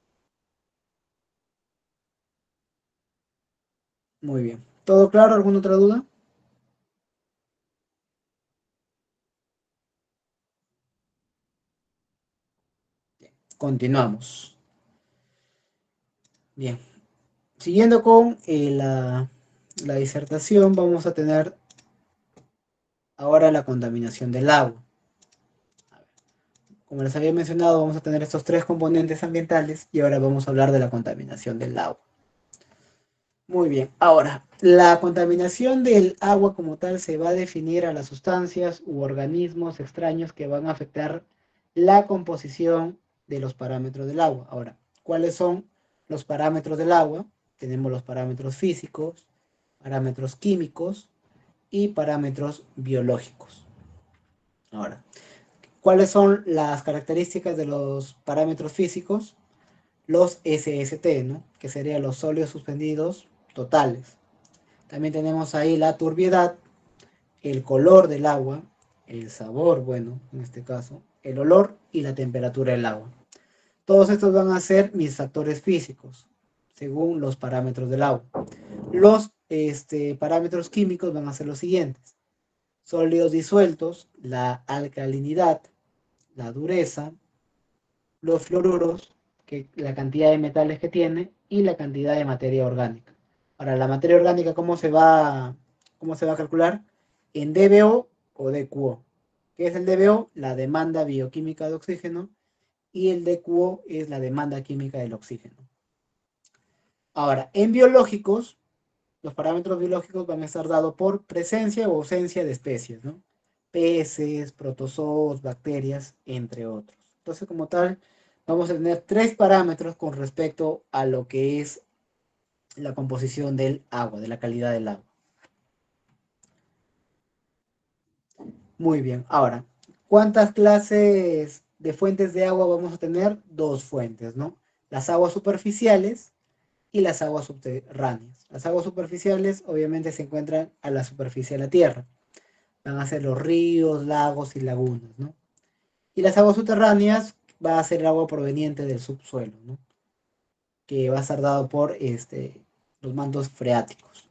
Muy bien. ¿Todo claro? ¿Alguna otra duda? Continuamos. Bien. Siguiendo con eh, la, la disertación, vamos a tener ahora la contaminación del agua. Como les había mencionado, vamos a tener estos tres componentes ambientales y ahora vamos a hablar de la contaminación del agua. Muy bien, ahora, la contaminación del agua como tal se va a definir a las sustancias u organismos extraños que van a afectar la composición de los parámetros del agua. Ahora, ¿cuáles son los parámetros del agua? Tenemos los parámetros físicos, parámetros químicos y parámetros biológicos. Ahora, ¿cuáles son las características de los parámetros físicos? Los S S T, ¿no? Que serían los sólidos suspendidos totales. También tenemos ahí la turbiedad, el color del agua, el sabor, bueno, en este caso, el olor y la temperatura del agua. Todos estos van a ser mis factores físicos, según los parámetros del agua. Los este, parámetros químicos van a ser los siguientes. Sólidos disueltos, la alcalinidad, la dureza, los fluoruros, que la cantidad de metales que tiene, y la cantidad de materia orgánica. Para la materia orgánica, ¿cómo se va, cómo se va a calcular? En D B O o D Q O. ¿Qué es el D B O? La demanda bioquímica de oxígeno, y el D Q O es la demanda química del oxígeno. Ahora, en biológicos, los parámetros biológicos van a estar dados por presencia o ausencia de especies, ¿no? Peces, protozoos, bacterias, entre otros. Entonces, como tal, vamos a tener tres parámetros con respecto a lo que es la composición del agua, de la calidad del agua. Muy bien. Ahora, ¿cuántas clases de fuentes de agua vamos a tener? Dos fuentes, ¿no? Las aguas superficiales y las aguas subterráneas. Las aguas superficiales obviamente se encuentran a la superficie de la Tierra. Van a ser los ríos, lagos y lagunas, ¿no? Y las aguas subterráneas va a ser el agua proveniente del subsuelo, ¿no? Que va a estar dado por este, los mantos freáticos.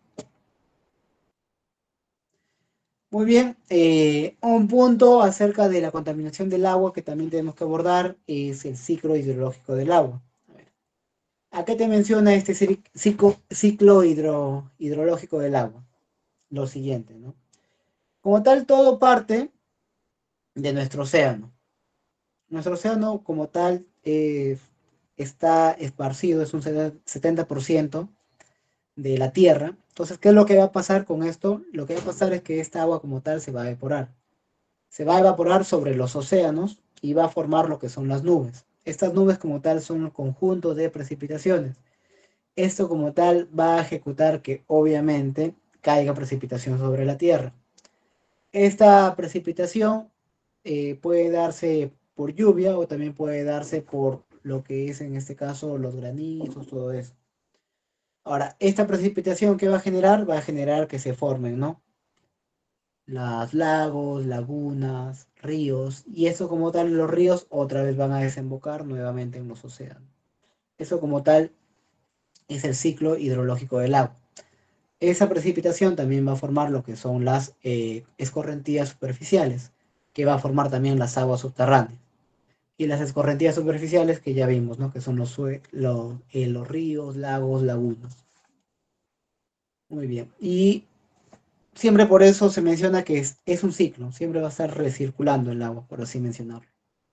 Muy bien, eh, un punto acerca de la contaminación del agua que también tenemos que abordar es el ciclo hidrológico del agua. A ver, ¿a qué te menciona este ciclo, ciclo hidro, hidrológico del agua? Lo siguiente, ¿no? Como tal, todo parte de nuestro océano. Nuestro océano como tal eh, está esparcido, es un setenta por ciento de la Tierra. Entonces, ¿qué es lo que va a pasar con esto? Lo que va a pasar es que esta agua como tal se va a evaporar. Se va a evaporar sobre los océanos y va a formar lo que son las nubes. Estas nubes como tal son un conjunto de precipitaciones. Esto como tal va a ejecutar que obviamente caiga precipitación sobre la Tierra. Esta precipitación eh, puede darse por lluvia o también puede darse por lo que es en este caso los granizos, todo eso. Ahora, esta precipitación que va a generar, va a generar que se formen, ¿no? Los lagos, lagunas, ríos, y eso como tal, los ríos otra vez van a desembocar nuevamente en los océanos. Eso como tal es el ciclo hidrológico del agua. Esa precipitación también va a formar lo que son las eh, escorrentías superficiales, que va a formar también las aguas subterráneas. Y las escorrentías superficiales que ya vimos, ¿no? Que son los, los, eh, los ríos, lagos, lagunas. Muy bien. Y siempre por eso se menciona que es, es un ciclo, siempre va a estar recirculando el agua, por así mencionarlo.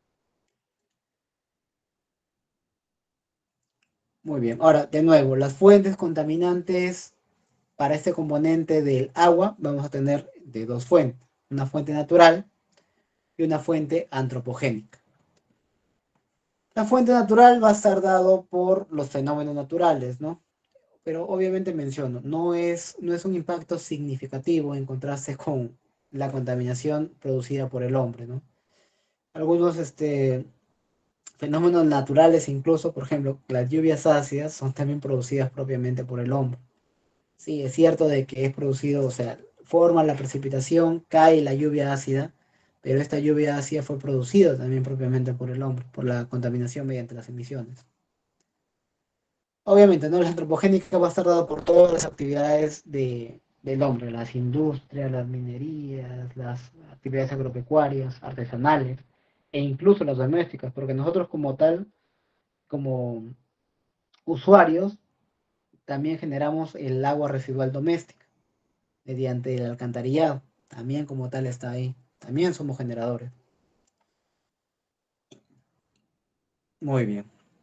Muy bien. Ahora, de nuevo, las fuentes contaminantes para este componente del agua vamos a tener de dos fuentes. Una fuente natural y una fuente antropogénica. La fuente natural va a estar dado por los fenómenos naturales, ¿no? Pero obviamente menciono, no es, no es un impacto significativo encontrarse con la contaminación producida por el hombre, ¿no? Algunos este, fenómenos naturales, incluso, por ejemplo, las lluvias ácidas son también producidas propiamente por el hombre. Sí, es cierto de que es producido, o sea, forma la precipitación, cae la lluvia ácida, pero esta lluvia ácida fue producida también propiamente por el hombre, por la contaminación mediante las emisiones. Obviamente, ¿no? La antropogénica va a estar dada por todas las actividades de, del hombre, las industrias, las minerías, las actividades agropecuarias, artesanales, e incluso las domésticas, porque nosotros como tal, como usuarios, también generamos el agua residual doméstica mediante el alcantarillado. También como tal está ahí. También somos generadores. Muy bien.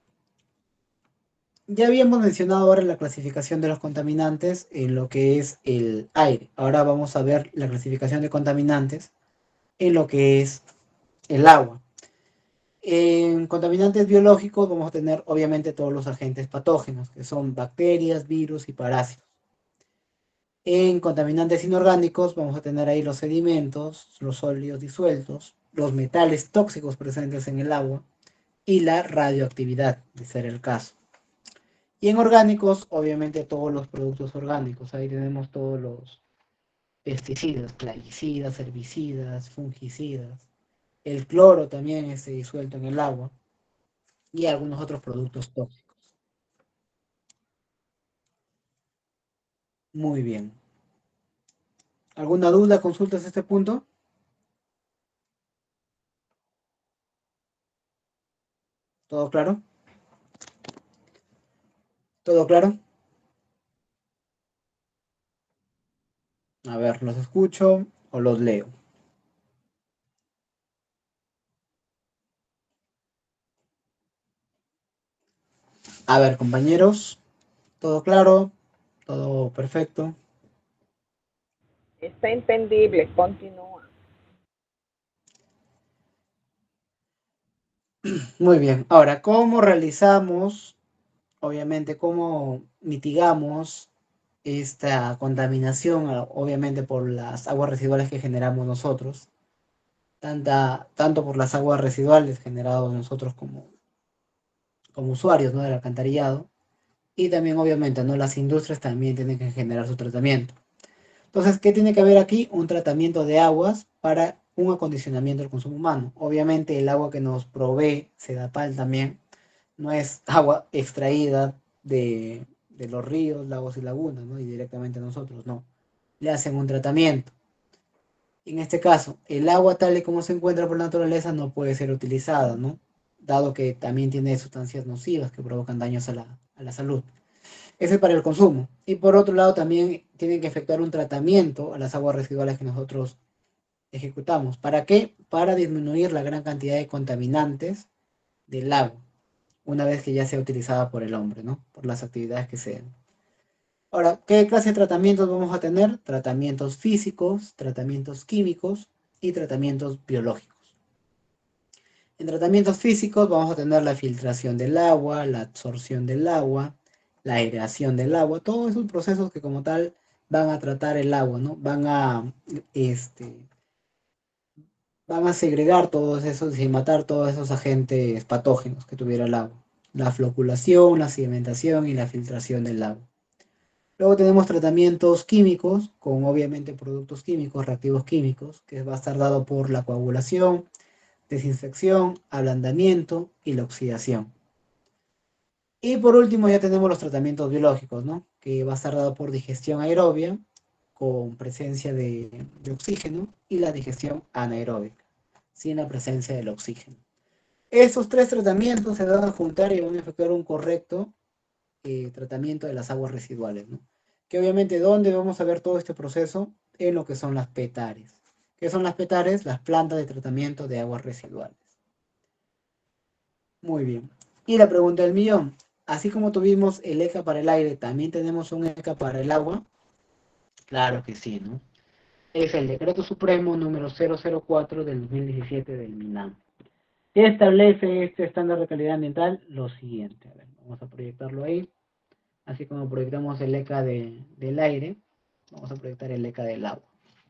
Ya habíamos mencionado ahora la clasificación de los contaminantes en lo que es el aire. Ahora vamos a ver la clasificación de contaminantes en lo que es el agua. En contaminantes biológicos vamos a tener obviamente todos los agentes patógenos, que son bacterias, virus y parásitos. En contaminantes inorgánicos vamos a tener ahí los sedimentos, los sólidos disueltos, los metales tóxicos presentes en el agua y la radioactividad, de ser el caso. Y en orgánicos, obviamente todos los productos orgánicos. Ahí tenemos todos los pesticidas, plaguicidas, herbicidas, fungicidas. El cloro también es disuelto en el agua. Y algunos otros productos tóxicos. Muy bien. ¿Alguna duda, consultas a este punto? ¿Todo claro? ¿Todo claro? A ver, ¿los escucho o los leo? A ver, compañeros, ¿todo claro? ¿Todo perfecto? Está entendible, continúa. Muy bien. Ahora, ¿cómo realizamos, obviamente, cómo mitigamos esta contaminación, obviamente por las aguas residuales que generamos nosotros? Tanta, tanto por las aguas residuales generadas nosotros como, como usuarios, ¿no? Del alcantarillado. Y también, obviamente, ¿no? Las industrias también tienen que generar su tratamiento. Entonces, ¿qué tiene que haber aquí? Un tratamiento de aguas para un acondicionamiento del consumo humano. Obviamente, el agua que nos provee Sedapal también no es agua extraída de, de los ríos, lagos y lagunas, ¿no? Y directamente a nosotros, no. Le hacen un tratamiento. En este caso, el agua tal y como se encuentra por naturaleza no puede ser utilizada, ¿no? Dado que también tiene sustancias nocivas que provocan daños a la, a la salud. Ese es para el consumo. Y por otro lado, también tienen que efectuar un tratamiento a las aguas residuales que nosotros ejecutamos. ¿Para qué? Para disminuir la gran cantidad de contaminantes del agua, una vez que ya sea utilizada por el hombre, ¿no? Por las actividades que sean. Ahora, ¿qué clase de tratamientos vamos a tener? Tratamientos físicos, tratamientos químicos y tratamientos biológicos. En tratamientos físicos vamos a tener la filtración del agua, la absorción del agua, la aireación del agua, todos esos procesos que como tal van a tratar el agua, ¿no? Van a, este, van a segregar todos esos y matar todos esos agentes patógenos que tuviera el agua. La floculación, la sedimentación y la filtración del agua. Luego tenemos tratamientos químicos, con obviamente productos químicos, reactivos químicos, que va a estar dado por la coagulación, desinfección, ablandamiento y la oxidación. Y por último ya tenemos los tratamientos biológicos, ¿no? Que va a estar dado por digestión aerobia, con presencia de, de oxígeno, y la digestión anaeróbica, sin la presencia del oxígeno. Estos tres tratamientos se van a juntar y van a efectuar un correcto eh, tratamiento de las aguas residuales, ¿no? Que obviamente, ¿dónde vamos a ver todo este proceso? En lo que son las PETARES. ¿Qué son las PETARES? Las plantas de tratamiento de aguas residuales. Muy bien. Y la pregunta del millón. Así como tuvimos el ECA para el aire, ¿también tenemos un ECA para el agua? Claro que sí, ¿no? Es el Decreto Supremo número cero cero cuatro del dos mil diecisiete del MINAM. ¿Qué establece este estándar de calidad ambiental? Lo siguiente. A ver, vamos a proyectarlo ahí. Así como proyectamos el ECA de, del aire, vamos a proyectar el ECA del agua.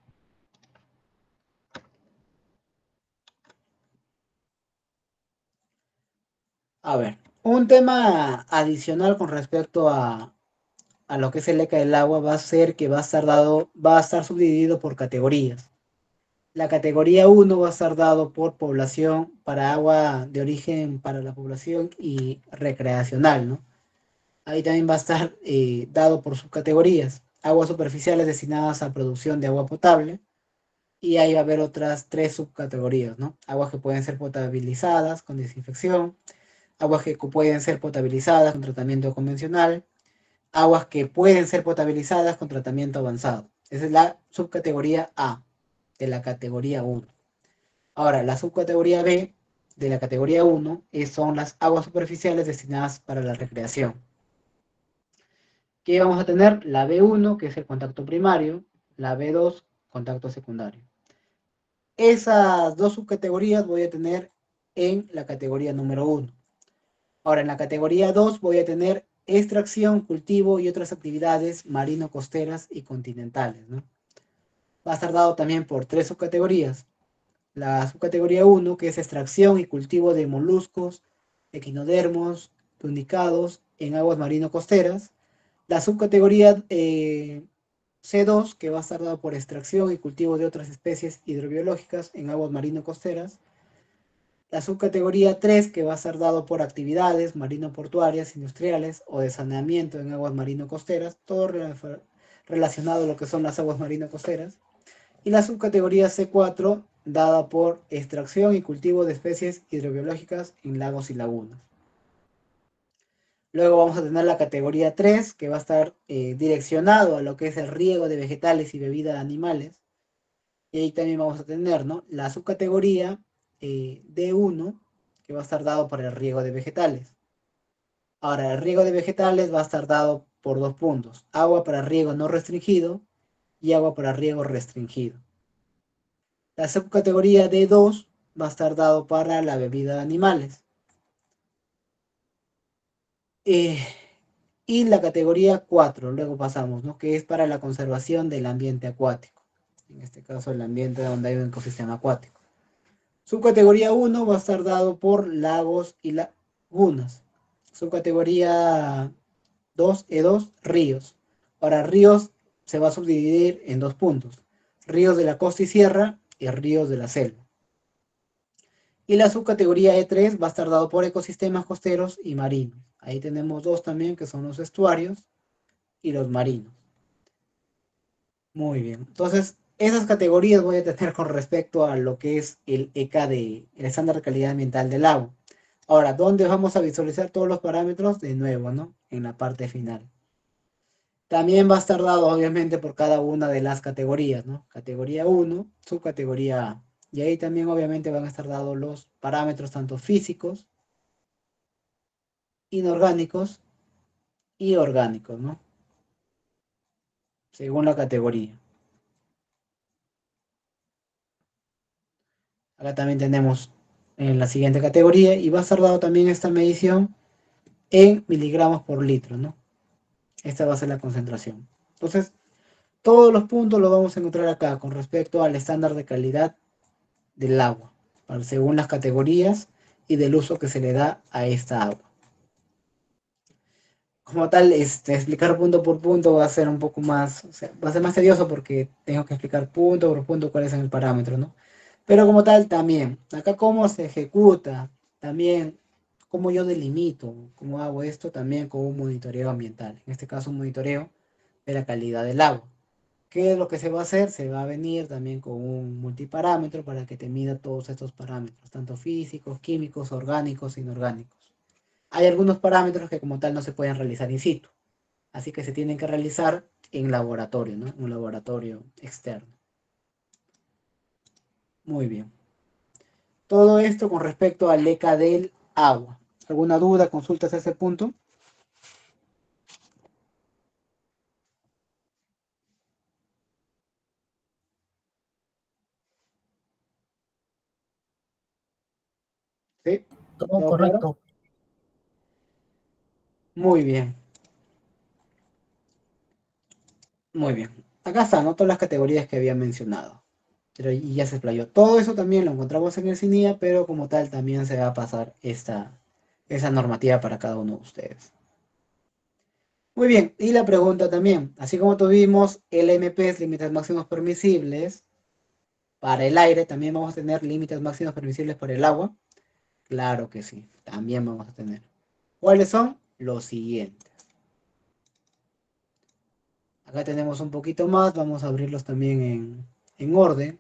A ver, un tema adicional con respecto a, a lo que es el ECA del agua va a ser que va a estar dado, va a estar subdividido por categorías. La categoría uno va a estar dado por población para agua de origen para la población y recreacional, ¿no? Ahí también va a estar eh, dado por subcategorías. Aguas superficiales destinadas a producción de agua potable. Y ahí va a haber otras tres subcategorías, ¿no? Aguas que pueden ser potabilizadas con desinfección. Aguas que pueden ser potabilizadas con tratamiento convencional. Aguas que pueden ser potabilizadas con tratamiento avanzado. Esa es la subcategoría A de la categoría uno. Ahora, la subcategoría B de la categoría uno son las aguas superficiales destinadas para la recreación. ¿Qué vamos a tener? La B uno, que es el contacto primario, la B dos, contacto secundario. Esas dos subcategorías voy a tener en la categoría número uno. Ahora, en la categoría dos voy a tener extracción, cultivo y otras actividades marino-costeras y continentales, ¿no? Va a estar dado también por tres subcategorías. La subcategoría uno, que es extracción y cultivo de moluscos, equinodermos, tunicados en aguas marino-costeras. La subcategoría eh, C dos, que va a estar dado por extracción y cultivo de otras especies hidrobiológicas en aguas marino-costeras. La subcategoría tres, que va a estar dado por actividades marino-portuarias, industriales o de saneamiento en aguas marino-costeras, todo relacionado a lo que son las aguas marino-costeras. Y la subcategoría C cuatro, dada por extracción y cultivo de especies hidrobiológicas en lagos y lagunas. Luego vamos a tener la categoría tres, que va a estar eh, direccionado a lo que es el riego de vegetales y bebida de animales. Y ahí también vamos a tener, ¿no?, la subcategoría eh, D uno, que va a estar dado para el riego de vegetales. Ahora, el riego de vegetales va a estar dado por dos puntos: agua para riego no restringido y agua para riego restringido. La subcategoría D dos va a estar dado para la bebida de animales. Eh, y la categoría cuatro, luego pasamos, ¿no?, que es para la conservación del ambiente acuático. En este caso, el ambiente donde hay un ecosistema acuático. Subcategoría uno va a estar dado por lagos y lagunas. Subcategoría dos, E dos, ríos. Ahora, ríos se va a subdividir en dos puntos: ríos de la costa y sierra y ríos de la selva. Y la subcategoría E tres va a estar dado por ecosistemas costeros y marinos. Ahí tenemos dos también, que son los estuarios y los marinos. Muy bien. Entonces, esas categorías voy a tener con respecto a lo que es el E C A de, el estándar de calidad ambiental del agua. Ahora, ¿dónde vamos a visualizar todos los parámetros? De nuevo, ¿no?, en la parte final. También va a estar dado, obviamente, por cada una de las categorías, ¿no? Categoría uno, subcategoría A. Y ahí también, obviamente, van a estar dados los parámetros tanto físicos, inorgánicos y orgánicos, ¿no?, según la categoría. Acá también tenemos en la siguiente categoría y va a estar dado también esta medición en miligramos por litro, ¿no? Esta va a ser la concentración. Entonces, todos los puntos los vamos a encontrar acá con respecto al estándar de calidad del agua, según las categorías y del uso que se le da a esta agua. Como tal, este, explicar punto por punto va a ser un poco más, o sea, va a ser más tedioso porque tengo que explicar punto por punto cuál es el parámetro, ¿no? Pero como tal también, acá cómo se ejecuta, también cómo yo delimito, cómo hago esto también con un monitoreo ambiental, en este caso un monitoreo de la calidad del agua. ¿Qué es lo que se va a hacer? Se va a venir también con un multiparámetro para que te mida todos estos parámetros, tanto físicos, químicos, orgánicos, inorgánicos. Hay algunos parámetros que como tal no se pueden realizar in situ, así que se tienen que realizar en laboratorio, ¿no? Un laboratorio externo. Muy bien. Todo esto con respecto al E C A del agua. ¿Alguna duda, consultas a ese punto? ¿Sí? Todo ¿Todo claro? correcto. Muy bien. Muy bien. Acá están, ¿no? Todas las categorías que había mencionado. Pero y ya se explayó. Todo eso también lo encontramos en el C I N I A, pero como tal también se va a pasar esta, esa normativa para cada uno de ustedes. Muy bien, y la pregunta también, así como tuvimos L M Ps, límites máximos permisibles, para el aire, también vamos a tener límites máximos permisibles para el agua. Claro que sí, también vamos a tener. ¿Cuáles son? Los siguientes. Acá tenemos un poquito más, vamos a abrirlos también en, en orden.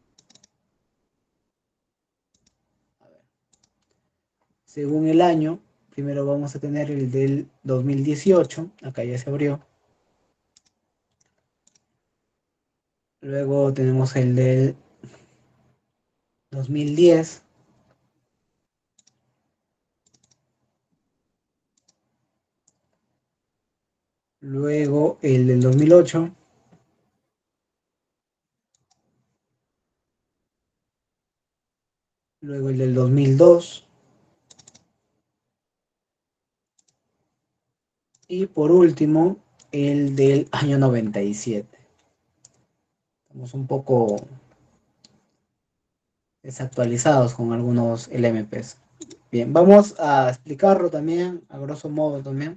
A ver. Según el año, primero vamos a tener el del dos mil dieciocho, acá ya se abrió. Luego tenemos el del dos mil diez. Luego el del dos mil ocho. Luego el del dos mil dos. Y por último, el del año noventa y siete. Estamos un poco desactualizados con algunos L M Ps. Bien, vamos a explicarlo también, a grosso modo también.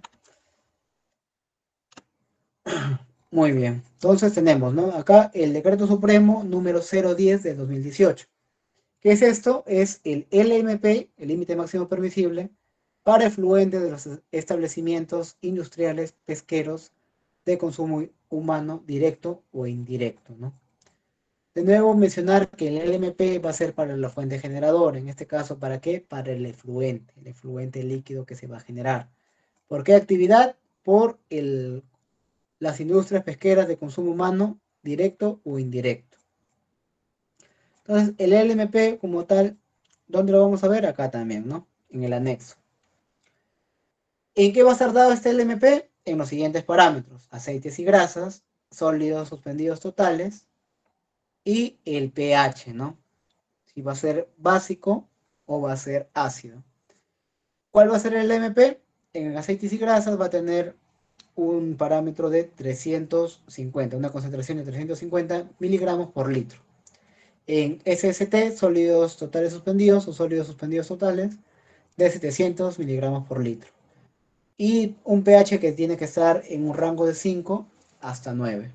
Muy bien, entonces tenemos, ¿no? Acá el Decreto Supremo número cero diez de dos mil dieciocho. ¿Qué es esto? Es el L M P, el límite máximo permisible, para efluentes de los establecimientos industriales pesqueros de consumo humano directo o indirecto, ¿no? De nuevo mencionar que el L M P va a ser para la fuente generadora, en este caso, ¿para qué? Para el efluente, el efluente líquido que se va a generar. ¿Por qué actividad? Por el, las industrias pesqueras de consumo humano directo o indirecto. Entonces, el L M P como tal, ¿dónde lo vamos a ver? Acá también, ¿no? En el anexo. ¿En qué va a estar dado este L M P? En los siguientes parámetros: aceites y grasas, sólidos suspendidos totales y el pH, ¿no? Si va a ser básico o va a ser ácido. ¿Cuál va a ser el L M P? En aceites y grasas va a tener un parámetro de trescientos cincuenta, una concentración de trescientos cincuenta miligramos por litro. En S S T, sólidos totales suspendidos o sólidos suspendidos totales, de setecientos miligramos por litro. Y un pH que tiene que estar en un rango de cinco hasta nueve.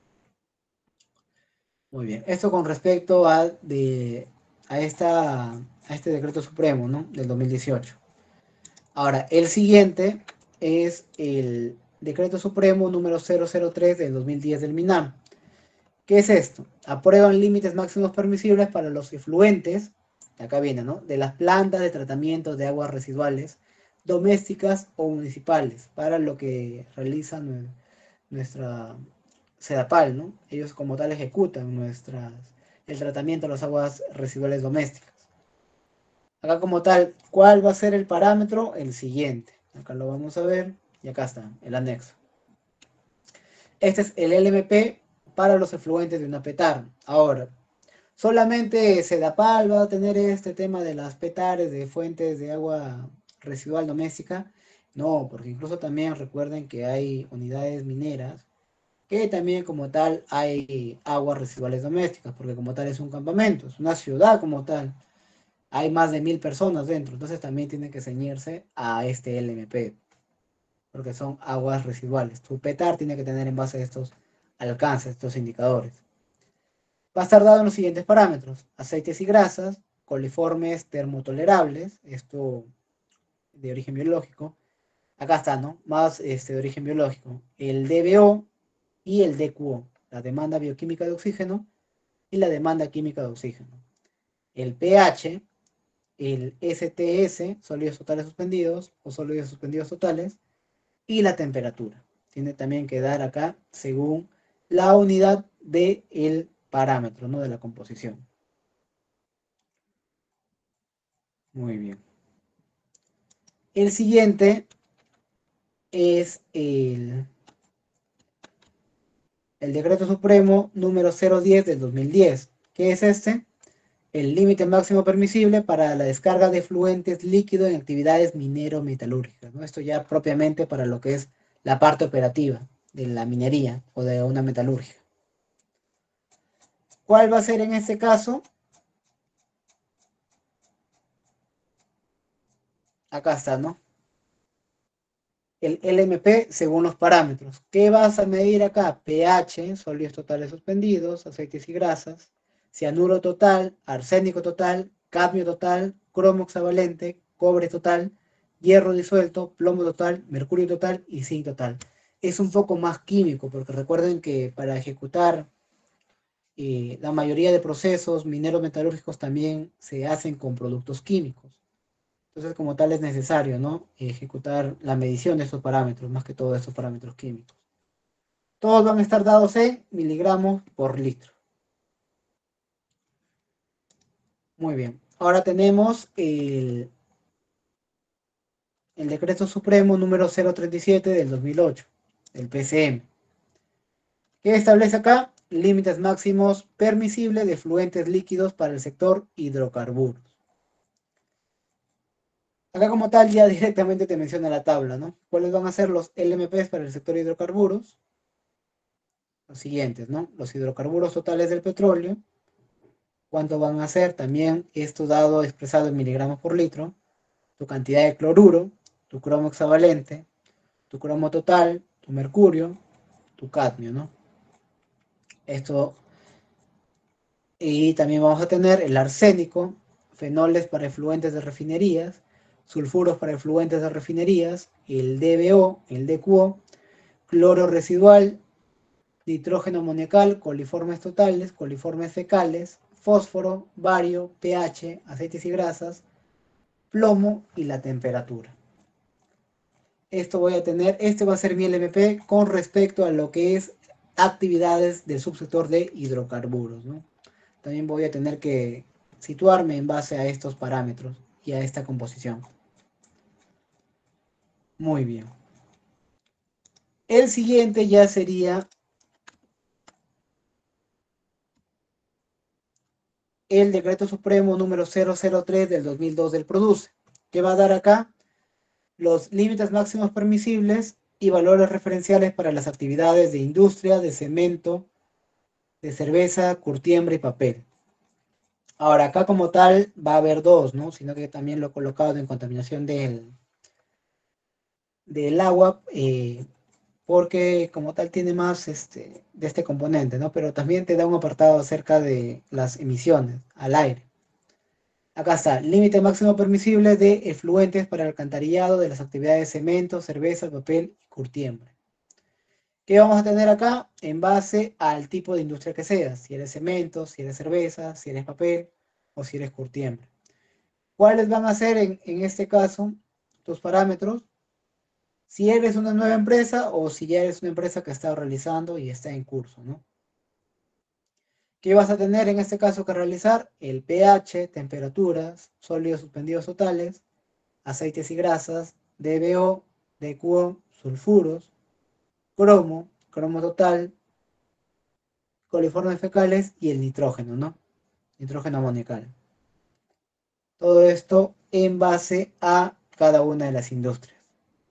Muy bien, esto con respecto a, de, a, esta, a este decreto supremo, ¿no? Del dos mil dieciocho. Ahora, el siguiente es el decreto supremo número cero cero tres del dos mil diez del MINAM. ¿Qué es esto? Aprueban límites máximos permisibles para los efluentes, acá viene, ¿no? De las plantas de tratamiento de aguas residuales domésticas o municipales, para lo que realiza nuestra SEDAPAL, ¿no? Ellos como tal ejecutan nuestras, el tratamiento de las aguas residuales domésticas. Acá como tal, ¿cuál va a ser el parámetro? El siguiente. Acá lo vamos a ver y acá está, el anexo. Este es el L M P para los efluentes de una petar. Ahora, Solamente Sedapal va a tener este tema de las PETARES, de fuentes de agua residual doméstica. No, porque incluso también recuerden que hay unidades mineras que también como tal hay aguas residuales domésticas, porque como tal es un campamento, es una ciudad como tal. Hay más de mil personas dentro, entonces también tiene que ceñirse a este L M P, porque son aguas residuales. Tu PETAR tiene que tener en base a estos alcances, estos indicadores. Va a estar dado en los siguientes parámetros: aceites y grasas, coliformes termotolerables, esto de origen biológico. Acá está, ¿no? Más este, de origen biológico. El D B O y el D Q O, la demanda bioquímica de oxígeno y la demanda química de oxígeno. El pH, el S T S, sólidos totales suspendidos o sólidos suspendidos totales, y la temperatura. Tiene también que dar acá según la unidad del parámetro, ¿no? De la composición. Muy bien. El siguiente es el, el Decreto Supremo número cero diez del dos mil diez. ¿Qué es este? El límite máximo permisible para la descarga de fluentes líquidos en actividades minero-metalúrgicas, ¿no? Esto ya propiamente para lo que es la parte operativa de la minería o de una metalúrgica. ¿Cuál va a ser en este caso? Acá está, ¿no? El L M P según los parámetros. ¿Qué vas a medir acá? pH, sólidos totales suspendidos, aceites y grasas, cianuro total, arsénico total, cadmio total, cromo hexavalente, cobre total, hierro disuelto, plomo total, mercurio total y zinc total. Es un poco más químico, porque recuerden que para ejecutar eh, la mayoría de procesos mineros metalúrgicos también se hacen con productos químicos. Entonces, como tal, es necesario, ¿no? Ejecutar la medición de estos parámetros, más que todo estos parámetros químicos. Todos van a estar dados en miligramos por litro. Muy bien. Ahora tenemos el, el Decreto Supremo número cero treinta y siete del dos mil ocho, el P C M. ¿Qué establece acá? Límites máximos permisibles de fluentes líquidos para el sector hidrocarburos. Acá como tal ya directamente te menciona la tabla, ¿no? ¿Cuáles van a ser los L M Ps para el sector hidrocarburos? Los siguientes, ¿no? Los hidrocarburos totales del petróleo. ¿Cuánto van a ser? También esto dado expresado en miligramos por litro. Tu cantidad de cloruro, tu cromo hexavalente, tu cromo total, tu mercurio, tu cadmio, ¿no? Esto. Y también vamos a tener el arsénico, fenoles para efluentes de refinerías, sulfuros para efluentes de refinerías, el D B O, el D Q O, cloro residual, nitrógeno amoniacal, coliformes totales, coliformes fecales, fósforo, bario, pH, aceites y grasas, plomo y la temperatura. Esto voy a tener, este va a ser mi L M P con respecto a lo que es actividades del subsector de hidrocarburos, ¿no? También voy a tener que situarme en base a estos parámetros y a esta composición. Muy bien. El siguiente ya sería el Decreto Supremo número cero cero tres del dos mil dos del PRODUCE, que va a dar acá los límites máximos permisibles y valores referenciales para las actividades de industria, de cemento, de cerveza, curtiembre y papel. Ahora, acá como tal va a haber dos, ¿no? Sino que también lo he colocado en contaminación del, del agua, eh, porque como tal tiene más este, de este componente, ¿no? Pero también te da un apartado acerca de las emisiones al aire. Acá está, límite máximo permisible de efluentes para el alcantarillado de las actividades de cemento, cerveza, papel y curtiembre. ¿Qué vamos a tener acá? En base al tipo de industria que seas, si eres cemento, si eres cerveza, si eres papel o si eres curtiembre. ¿Cuáles van a ser en, en este caso tus parámetros? Si eres una nueva empresa o si ya eres una empresa que está realizando y está en curso, ¿no? ¿Qué vas a tener en este caso que realizar? El pH, temperaturas, sólidos suspendidos totales, aceites y grasas, D B O, D Q O, sulfuros, cromo, cromo total, coliformes fecales y el nitrógeno, ¿no? nitrógeno amoniacal. Todo esto en base a cada una de las industrias.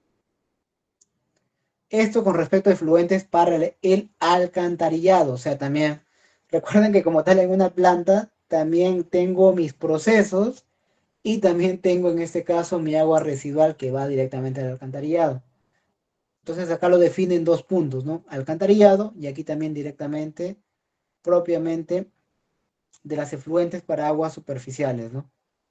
Esto con respecto a efluentes para el alcantarillado, o sea, también recuerden que como tal en una planta también tengo mis procesos y también tengo en este caso mi agua residual que va directamente al alcantarillado. Entonces acá lo definen dos puntos, ¿no? Alcantarillado y aquí también directamente, propiamente, de las efluentes para aguas superficiales, ¿no?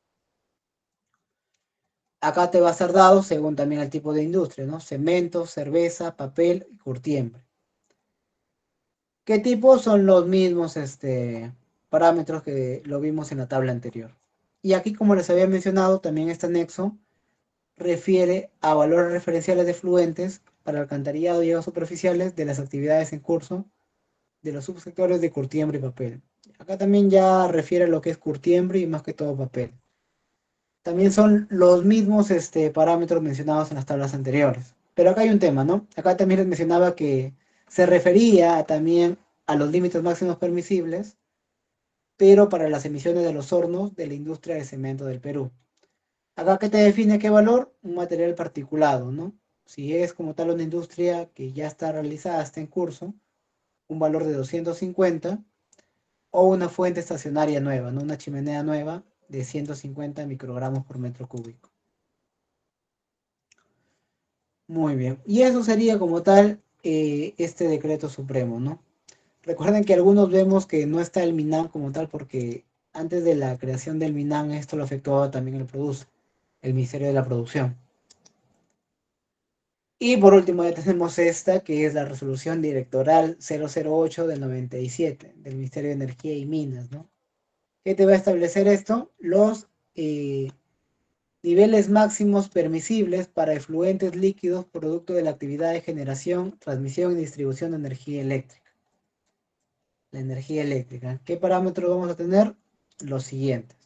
Acá te va a ser dado según también el tipo de industria, ¿no? Cemento, cerveza, papel y curtiembre. ¿Qué tipo? Son los mismos este, parámetros que lo vimos en la tabla anterior. Y aquí, como les había mencionado, también este anexo refiere a valores referenciales de fluentes para alcantarillado y aguas superficiales de las actividades en curso de los subsectores de curtiembre y papel. Acá también ya refiere a lo que es curtiembre y más que todo papel. También son los mismos este, parámetros mencionados en las tablas anteriores. Pero acá hay un tema, ¿no? Acá también les mencionaba que se refería también a los límites máximos permisibles, pero para las emisiones de los hornos de la industria de cemento del Perú. Acá que te define qué valor, un material particulado, ¿no? Si es como tal una industria que ya está realizada, está en curso, un valor de doscientos cincuenta, o una fuente estacionaria nueva, ¿no? Una chimenea nueva de ciento cincuenta microgramos por metro cúbico. Muy bien. Y eso sería como tal eh, este decreto supremo, ¿no? Recuerden que algunos vemos que no está el MINAM como tal porque antes de la creación del MINAM esto lo afectaba también el PRODUCE, el Ministerio de la Producción. Y por último ya tenemos esta que es la resolución directoral cero cero ocho del noventa y siete del Ministerio de Energía y Minas, ¿no? ¿Qué te va a establecer esto? Los eh, niveles máximos permisibles para efluentes líquidos producto de la actividad de generación, transmisión y distribución de energía eléctrica. La energía eléctrica. ¿Qué parámetros vamos a tener? Los siguientes.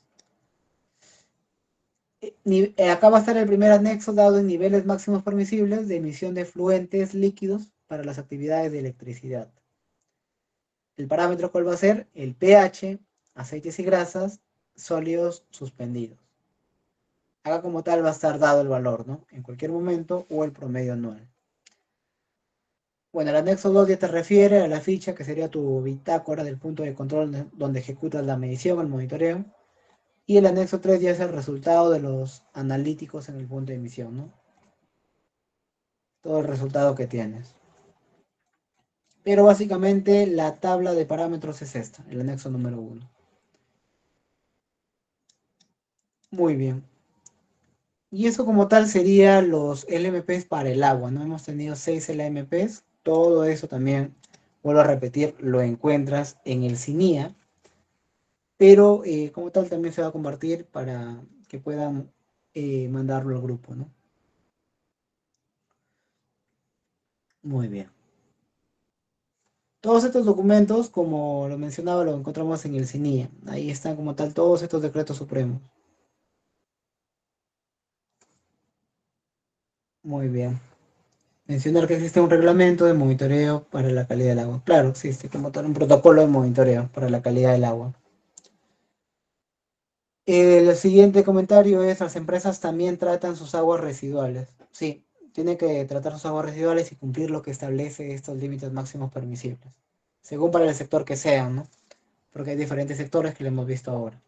Eh, acá va a estar el primer anexo dado en niveles máximos permisibles de emisión de efluentes líquidos para las actividades de electricidad. El parámetro cuál va a ser el pH, aceites y grasas, sólidos suspendidos. Acá como tal va a estar dado el valor, ¿no? En cualquier momento o el promedio anual. Bueno, el anexo dos ya te refiere a la ficha que sería tu bitácora del punto de control donde ejecutas la medición, el monitoreo. Y el anexo tres ya es el resultado de los analíticos en el punto de emisión, ¿no? Todo el resultado que tienes. Pero básicamente la tabla de parámetros es esta, el anexo número uno. Muy bien. Y eso como tal sería los L M Ps para el agua, ¿no? Hemos tenido seis L M Ps. Todo eso también, vuelvo a repetir, lo encuentras en el C I N I A. Pero eh, como tal también se va a compartir para que puedan eh, mandarlo al grupo, ¿no? Muy bien. Todos estos documentos, como lo mencionaba, lo encontramos en el C I N I A. Ahí están como tal todos estos decretos supremos. Muy bien. Mencionar que existe un reglamento de monitoreo para la calidad del agua. Claro, existe como tal un protocolo de monitoreo para la calidad del agua. El siguiente comentario es, las empresas también tratan sus aguas residuales. Sí, tienen que tratar sus aguas residuales y cumplir lo que establece estos límites máximos permisibles. Según para el sector que sean, ¿no? Porque hay diferentes sectores que lo hemos visto ahora.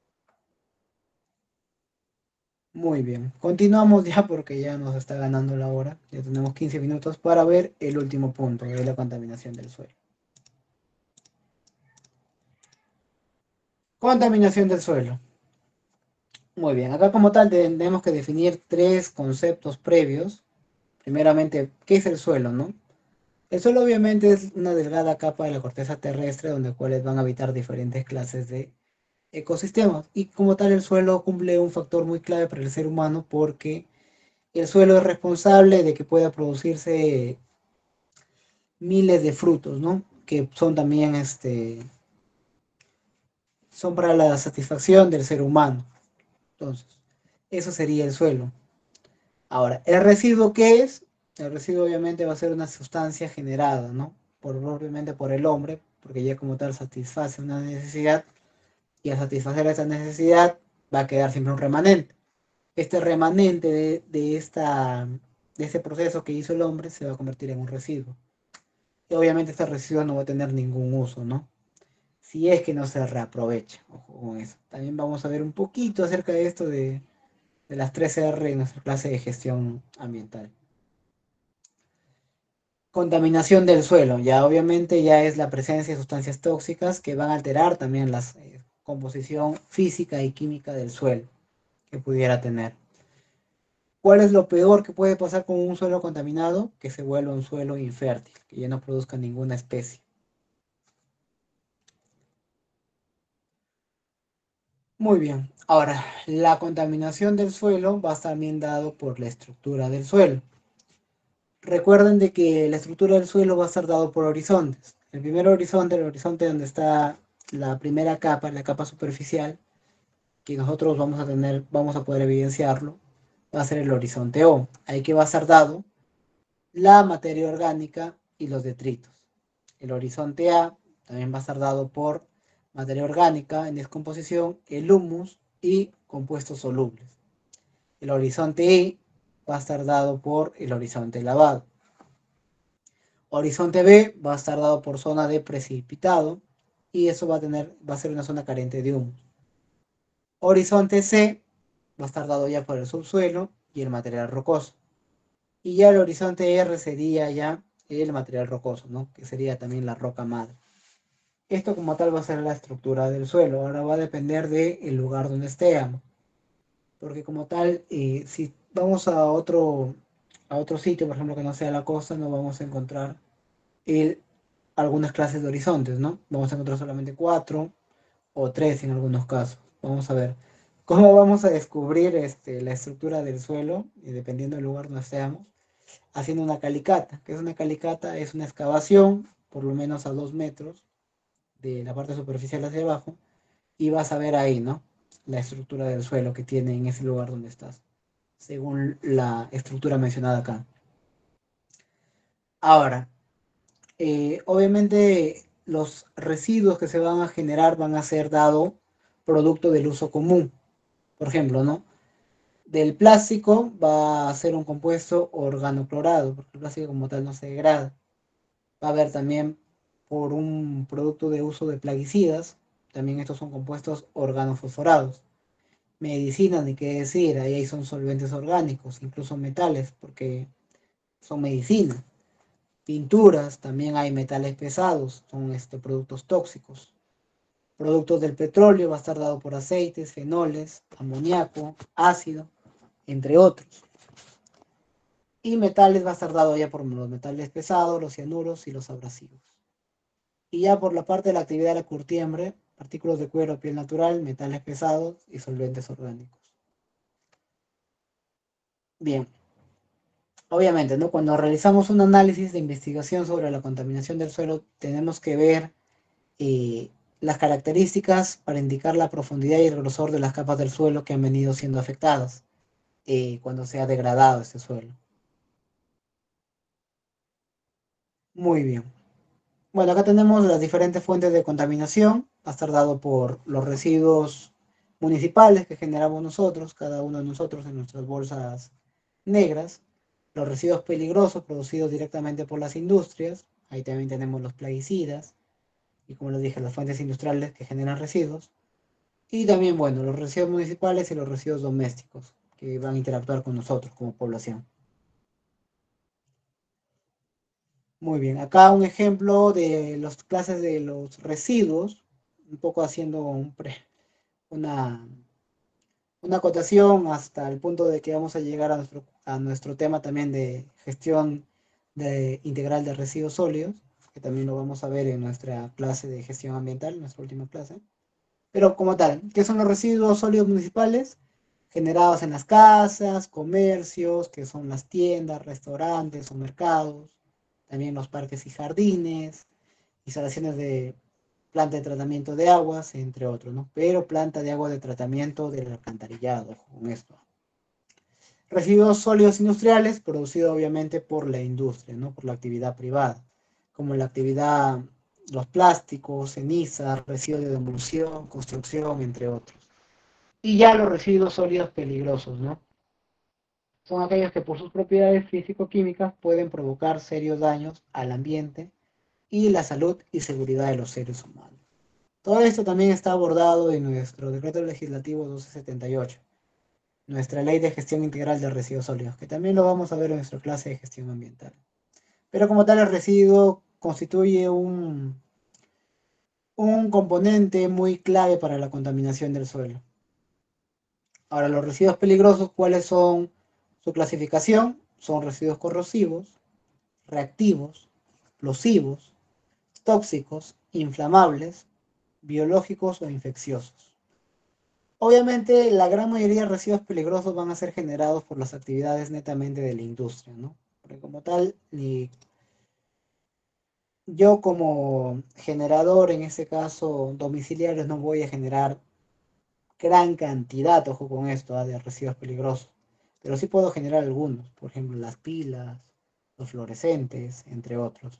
Muy bien, continuamos ya porque ya nos está ganando la hora. Ya tenemos quince minutos para ver el último punto de la contaminación del suelo. Contaminación del suelo. Muy bien, acá como tal tenemos que definir tres conceptos previos. Primeramente, ¿qué es el suelo, no? El suelo obviamente es una delgada capa de la corteza terrestre donde cuales van a habitar diferentes clases de ecosistemas. Y como tal el suelo cumple un factor muy clave para el ser humano porque el suelo es responsable de que pueda producirse miles de frutos, ¿no? Que son también, este, son para la satisfacción del ser humano. Entonces, eso sería el suelo. Ahora, ¿el residuo qué es? El residuo obviamente va a ser una sustancia generada, ¿no? Por, obviamente por el hombre, porque ya como tal satisface una necesidad y al satisfacer esa necesidad va a quedar siempre un remanente. Este remanente de, de, esta, de este proceso que hizo el hombre se va a convertir en un residuo. Y obviamente este residuo no va a tener ningún uso, ¿no? Si es que no se reaprovecha. Ojo con eso. También vamos a ver un poquito acerca de esto de, de las tres R en nuestra clase de gestión ambiental. Contaminación del suelo. Ya obviamente ya es la presencia de sustancias tóxicas que van a alterar también la eh, composición física y química del suelo que pudiera tener. ¿Cuál es lo peor que puede pasar con un suelo contaminado? Que se vuelva un suelo infértil, que ya no produzca ninguna especie. Muy bien. Ahora, la contaminación del suelo va a estar bien dado por la estructura del suelo. Recuerden de que la estructura del suelo va a estar dado por horizontes. El primer horizonte, el horizonte donde está la primera capa, la capa superficial, que nosotros vamos a tener, vamos a poder evidenciarlo, va a ser el horizonte O. Ahí que va a estar dado la materia orgánica y los detritos. El horizonte A también va a estar dado por materia orgánica en descomposición, el humus y compuestos solubles. El horizonte I va a estar dado por el horizonte lavado. Horizonte B va a estar dado por zona de precipitado y eso va a tener, va a ser una zona carente de humus. Horizonte C va a estar dado ya por el subsuelo y el material rocoso. Y ya el horizonte R sería ya el material rocoso, ¿no? Que sería también la roca madre. Esto como tal va a ser la estructura del suelo. Ahora va a depender del lugar donde estemos. Porque como tal, eh, si vamos a otro, a otro sitio, por ejemplo, que no sea la costa, no vamos a encontrar el, algunas clases de horizontes, ¿no? Vamos a encontrar solamente cuatro o tres en algunos casos. Vamos a ver cómo vamos a descubrir este, la estructura del suelo, y dependiendo del lugar donde estemos, haciendo una calicata. ¿Qué es una calicata? Es una excavación, por lo menos a dos metros, de la parte superficial hacia abajo, y vas a ver ahí, ¿no? La estructura del suelo que tiene en ese lugar donde estás, según la estructura mencionada acá. Ahora, eh, obviamente los residuos que se van a generar van a ser dado producto del uso común. Por ejemplo, ¿no? Del plástico va a ser un compuesto organoclorado, porque el plástico como tal no se degrada. Va a haber también por un producto de uso de plaguicidas, también estos son compuestos organofosforados. Medicina, ni qué decir, ahí son solventes orgánicos, incluso metales, porque son medicina. Pinturas, también hay metales pesados, son este, productos tóxicos. Productos del petróleo va a estar dado por aceites, fenoles, amoníaco, ácido, entre otros. Y metales va a estar dado ya por los metales pesados, los cianuros y los abrasivos. Y ya por la parte de la actividad de la curtiembre, artículos de cuero, piel natural, metales pesados y solventes orgánicos. Bien. Obviamente, ¿no? Cuando realizamos un análisis de investigación sobre la contaminación del suelo, tenemos que ver eh, las características para indicar la profundidad y el grosor de las capas del suelo que han venido siendo afectadas eh, cuando se ha degradado este suelo. Muy bien. Bueno, acá tenemos las diferentes fuentes de contaminación. Va a estar dado por los residuos municipales que generamos nosotros, cada uno de nosotros en nuestras bolsas negras. Los residuos peligrosos producidos directamente por las industrias. Ahí también tenemos los plaguicidas. Y como les dije, las fuentes industriales que generan residuos. Y también, bueno, los residuos municipales y los residuos domésticos que van a interactuar con nosotros como población. Muy bien, acá un ejemplo de las clases de los residuos, un poco haciendo un pre, una, una acotación hasta el punto de que vamos a llegar a nuestro, a nuestro tema también de gestión de, integral de residuos sólidos, que también lo vamos a ver en nuestra clase de gestión ambiental, nuestra última clase. Pero como tal, ¿qué son los residuos sólidos municipales? Generados en las casas, comercios, que son las tiendas, restaurantes o mercados, también los parques y jardines, instalaciones de planta de tratamiento de aguas, entre otros, ¿no? Pero planta de agua de tratamiento del alcantarillado, con esto. Residuos sólidos industriales, producidos obviamente por la industria, ¿no? Por la actividad privada, como la actividad los plásticos, cenizas, residuos de demolición, construcción, entre otros. Y ya los residuos sólidos peligrosos, ¿no? Son aquellos que por sus propiedades físico-químicas pueden provocar serios daños al ambiente y la salud y seguridad de los seres humanos. Todo esto también está abordado en nuestro Decreto Legislativo doscientos setenta y ocho, nuestra Ley de Gestión Integral de Residuos Sólidos, que también lo vamos a ver en nuestra clase de gestión ambiental. Pero como tal, el residuo constituye un, un componente muy clave para la contaminación del suelo. Ahora, los residuos peligrosos, ¿cuáles son su clasificación? Son residuos corrosivos, reactivos, explosivos, tóxicos, inflamables, biológicos o infecciosos. Obviamente, la gran mayoría de residuos peligrosos van a ser generados por las actividades netamente de la industria, ¿no? Porque como tal, ni yo como generador, en este caso domiciliario, no voy a generar gran cantidad, ojo con esto, ¿eh? de residuos peligrosos. Pero sí puedo generar algunos, por ejemplo, las pilas, los fluorescentes, entre otros.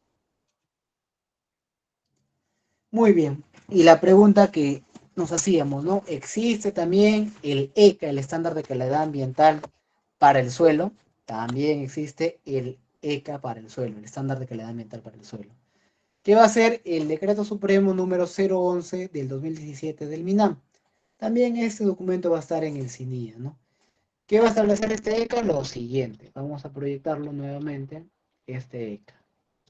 Muy bien. Y la pregunta que nos hacíamos, ¿no? ¿Existe también el E C A, el estándar de calidad ambiental para el suelo? También existe el E C A para el suelo, el estándar de calidad ambiental para el suelo. ¿Qué va a ser el Decreto Supremo número cero once del dos mil diecisiete del MINAM? También este documento va a estar en el CINIA, ¿no? ¿Qué va a establecer este E C A? Lo siguiente. Vamos a proyectarlo nuevamente. Este E C A.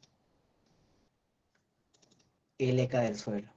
El E C A del suelo.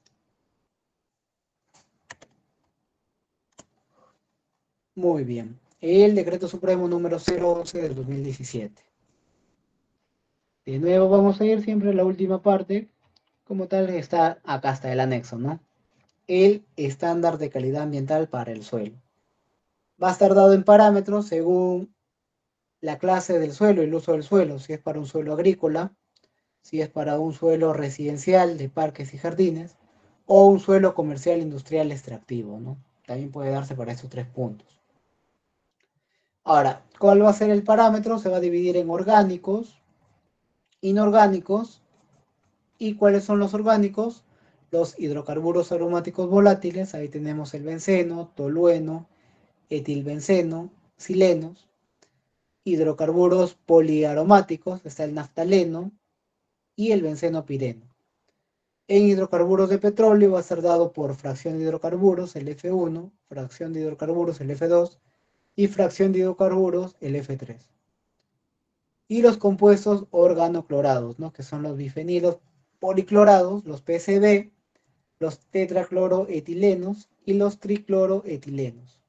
Muy bien. El Decreto Supremo número cero once del dos mil diecisiete. De nuevo vamos a ir siempre a la última parte. Como tal está, acá está el anexo, ¿no? El estándar de calidad ambiental para el suelo. Va a estar dado en parámetros según la clase del suelo, el uso del suelo, si es para un suelo agrícola, si es para un suelo residencial de parques y jardines, o un suelo comercial, industrial, extractivo, ¿no? También puede darse para estos tres puntos. Ahora, ¿cuál va a ser el parámetro? Se va a dividir en orgánicos, inorgánicos, ¿y cuáles son los orgánicos? Los hidrocarburos aromáticos volátiles, ahí tenemos el benceno, tolueno, etilbenceno, silenos. Hidrocarburos poliaromáticos, está el naftaleno y el benceno pireno. En hidrocarburos de petróleo va a ser dado por fracción de hidrocarburos, el F uno, fracción de hidrocarburos, el F dos, y fracción de hidrocarburos, el F tres. Y los compuestos organoclorados, ¿no? Que son los bifenilos policlorados, los P C B, los tetracloroetilenos y los tricloroetilenos.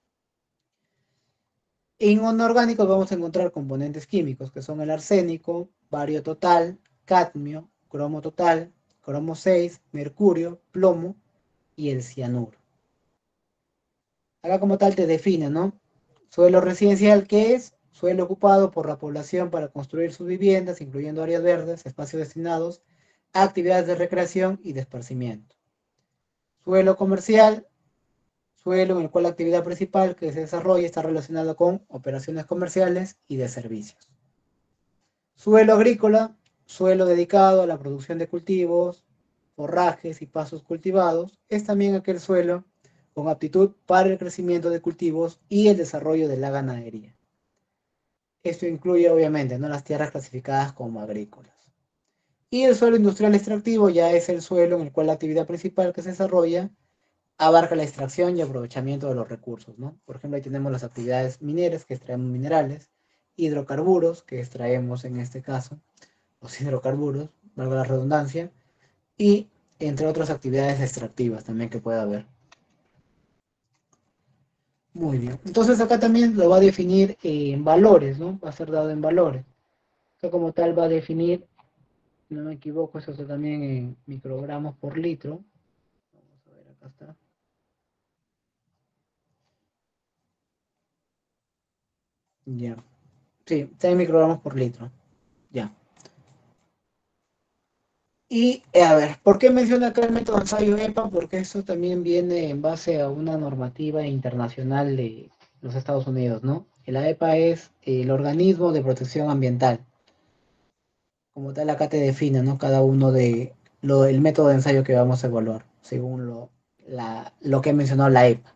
En inorgánicos vamos a encontrar componentes químicos, que son el arsénico, bario total, cadmio, cromo total, cromo seis, mercurio, plomo y el cianuro. Acá como tal te define, ¿no? Suelo residencial, ¿qué es? Suelo ocupado por la población para construir sus viviendas, incluyendo áreas verdes, espacios destinados a actividades de recreación y de esparcimiento. Suelo comercial, suelo en el cual la actividad principal que se desarrolla está relacionada con operaciones comerciales y de servicios. Suelo agrícola, suelo dedicado a la producción de cultivos, forrajes y pastos cultivados, es también aquel suelo con aptitud para el crecimiento de cultivos y el desarrollo de la ganadería. Esto incluye obviamente, ¿no?, las tierras clasificadas como agrícolas. Y el suelo industrial extractivo ya es el suelo en el cual la actividad principal que se desarrolla abarca la extracción y aprovechamiento de los recursos, ¿no? Por ejemplo, ahí tenemos las actividades mineras, que extraemos minerales, hidrocarburos, que extraemos en este caso, los hidrocarburos, valga la redundancia, y entre otras actividades extractivas también que pueda haber. Muy bien. Entonces acá también lo va a definir en valores, ¿no? Va a ser dado en valores. Acá como tal va a definir, si no me equivoco, eso está también en microgramos por litro. Vamos a ver, acá está. Ya. Sí, seis microgramos por litro. Ya. Y, eh, a ver, ¿por qué menciona acá el método de ensayo E P A? Porque eso también viene en base a una normativa internacional de los Estados Unidos, ¿no? La E P A es el Organismo de Protección Ambiental. como tal acá te define, ¿no? Cada uno de lo, el método de ensayo que vamos a evaluar, según lo, la, lo que mencionó la E P A.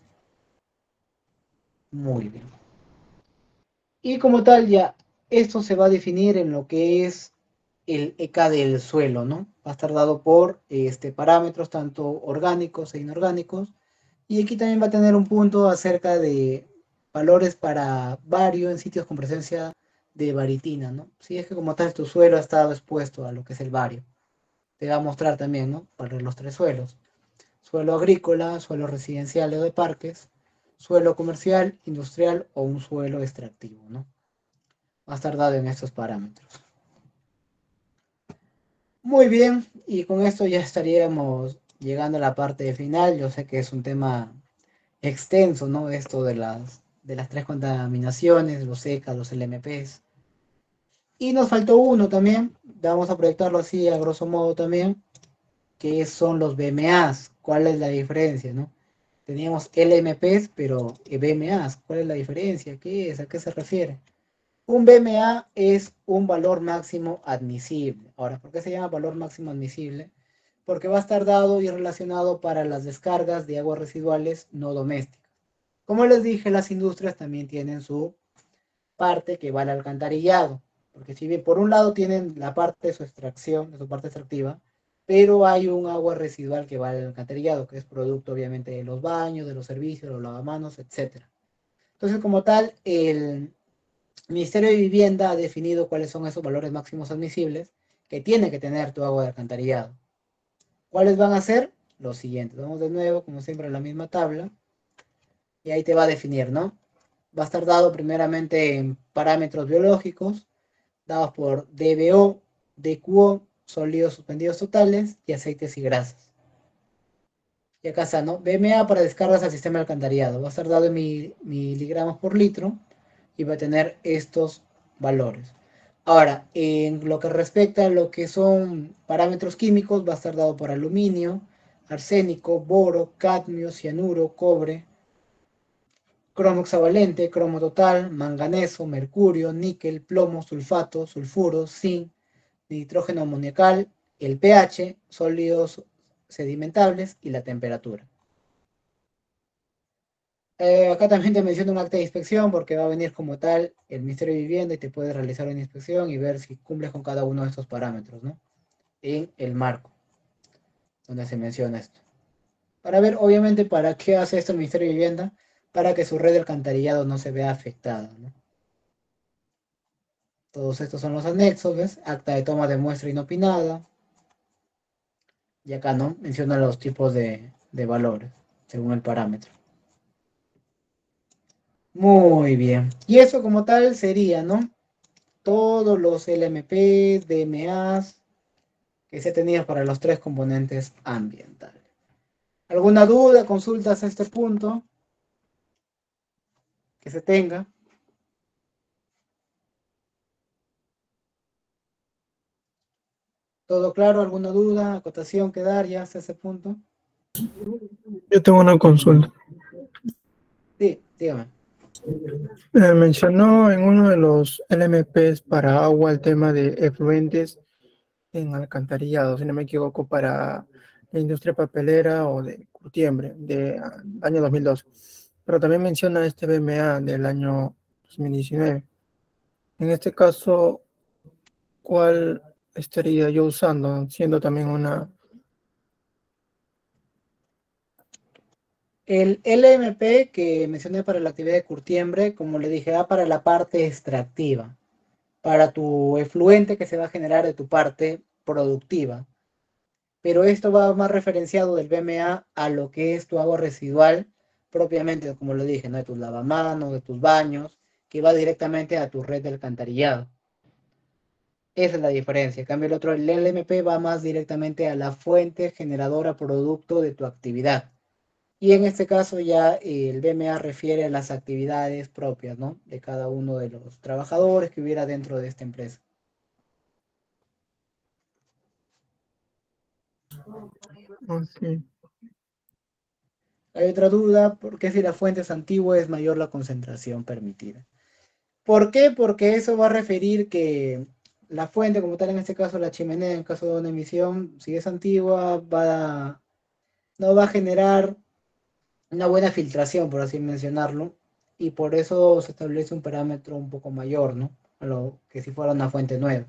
Muy bien. Y como tal ya, esto se va a definir en lo que es el E K del suelo, ¿no? Va a estar dado por este, parámetros tanto orgánicos e inorgánicos. Y aquí también va a tener un punto acerca de valores para bario en sitios con presencia de baritina, ¿no? Si es que como tal tu suelo ha estado expuesto a lo que es el bario. Te va a mostrar también, ¿no? Para los tres suelos. Suelo agrícola, suelo residencial o de parques, suelo comercial, industrial o un suelo extractivo, ¿no? Va a estar dado en estos parámetros. Muy bien, y con esto ya estaríamos llegando a la parte final. Yo sé que es un tema extenso, ¿no? Esto de las, de las tres contaminaciones, los E C A, los L M Ps. Y nos faltó uno también, vamos a proyectarlo así a grosso modo también, que son los B M As. ¿Cuál es la diferencia, no? Teníamos L M Ps, pero B M As, ¿cuál es la diferencia? ¿Qué es? ¿A qué se refiere? Un B M A es un valor máximo admisible. Ahora, ¿por qué se llama valor máximo admisible? Porque va a estar dado y relacionado para las descargas de aguas residuales no domésticas. Como les dije, las industrias también tienen su parte que va al alcantarillado. Porque si bien por un lado tienen la parte de su extracción, de su parte extractiva, pero hay un agua residual que va al alcantarillado, que es producto obviamente de los baños, de los servicios, de los lavamanos, etcétera. Entonces, como tal, el Ministerio de Vivienda ha definido cuáles son esos valores máximos admisibles que tiene que tener tu agua de alcantarillado. ¿Cuáles van a ser? Los siguientes. Vamos de nuevo, como siempre, a la misma tabla. Y ahí te va a definir, ¿no? Va a estar dado primeramente en parámetros biológicos, dados por D B O, D Q O, sólidos suspendidos totales y aceites y grasas. Y acá está, ¿no? B M A para descargas al sistema de alcantarillado. Va a estar dado en miligramos por litro y va a tener estos valores. Ahora, en lo que respecta a lo que son parámetros químicos, va a estar dado por aluminio, arsénico, boro, cadmio, cianuro, cobre, cromo hexavalente, cromo total, manganeso, mercurio, níquel, plomo, sulfato, sulfuro, zinc, nitrógeno amoníacal, el pH, sólidos sedimentables y la temperatura. Eh, acá también te menciono un acta de inspección porque va a venir como tal el Ministerio de Vivienda y te puede realizar una inspección y ver si cumples con cada uno de estos parámetros, ¿no? En el marco donde se menciona esto. Para ver, obviamente, para qué hace esto el Ministerio de Vivienda, para que su red de alcantarillado no se vea afectada, ¿no? Todos estos son los anexos, ¿ves? Acta de toma de muestra inopinada. Y acá, ¿no? Menciona los tipos de, de valores, según el parámetro. Muy bien. Y eso como tal sería, ¿no? Todos los L M P, D M As que se tenían para los tres componentes ambientales. ¿Alguna duda, consultas a este punto que se tenga? ¿Todo claro? ¿Alguna duda, acotación que dar ya hasta ese punto? Yo tengo una consulta. Sí, dígame. Eh, mencionó en uno de los L M Ps para agua el tema de efluentes en alcantarillado, si no me equivoco, para la industria papelera o de curtiembre del año dos mil dos. Pero también menciona este B M A del año dos mil diecinueve. En este caso, ¿cuál estaría yo usando? Siendo también una... El L M P que mencioné para la actividad de curtiembre, como le dije, va para la parte extractiva, para tu efluente que se va a generar de tu parte productiva. Pero esto va más referenciado del B M A a lo que es tu agua residual, propiamente, como lo dije, ¿no? De tus lavamanos, de tus baños, que va directamente a tu red de alcantarillado. Esa es la diferencia. En cambio, el otro, el L M P, va más directamente a la fuente generadora producto de tu actividad. Y en este caso ya eh, el B M A refiere a las actividades propias, ¿no? De cada uno de los trabajadores que hubiera dentro de esta empresa. Okay. Hay otra duda, ¿por qué si la fuente es antigua es mayor la concentración permitida? ¿Por qué? Porque eso va a referir que la fuente como tal, en este caso la chimenea, en caso de una emisión, si es antigua, va a- no va a generar una buena filtración, por así mencionarlo, y por eso se establece un parámetro un poco mayor, ¿no? A lo que si fuera una fuente nueva.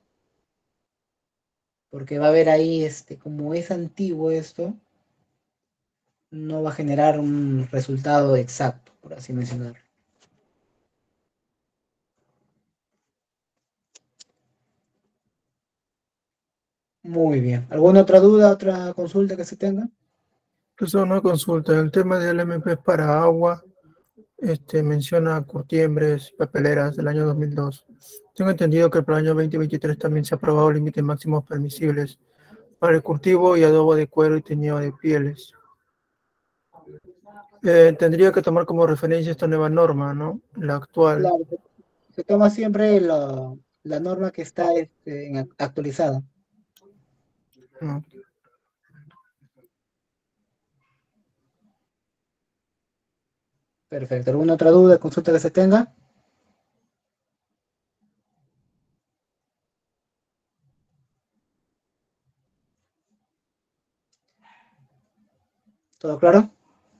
Porque va a haber ahí, este, como es antiguo esto, no va a generar un resultado exacto, por así mencionarlo. Muy bien. ¿Alguna otra duda, otra consulta que se tenga? Pues una consulta, el tema de L M P para agua, este, menciona curtiembres, papeleras del año dos mil dos. Tengo entendido que para el año dos mil veintitrés también se ha aprobado límites máximos permisibles para el cultivo y adobo de cuero y teñido de pieles. Eh, tendría que tomar como referencia esta nueva norma, ¿no? La actual. Claro, se, se toma siempre la, la norma que está este, en- actualizada. ¿No? Perfecto. ¿Alguna otra duda, consulta que se tenga? ¿Todo claro?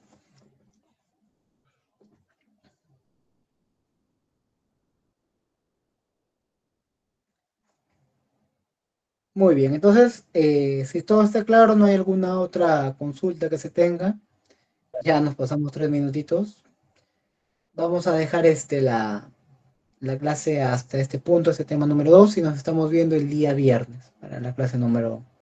Muy bien, entonces, eh, si todo está claro, no hay alguna otra consulta que se tenga. Ya nos pasamos tres minutitos. Vamos a dejar este, la, la clase hasta este punto, este tema número dos, y nos estamos viendo el día viernes para la clase número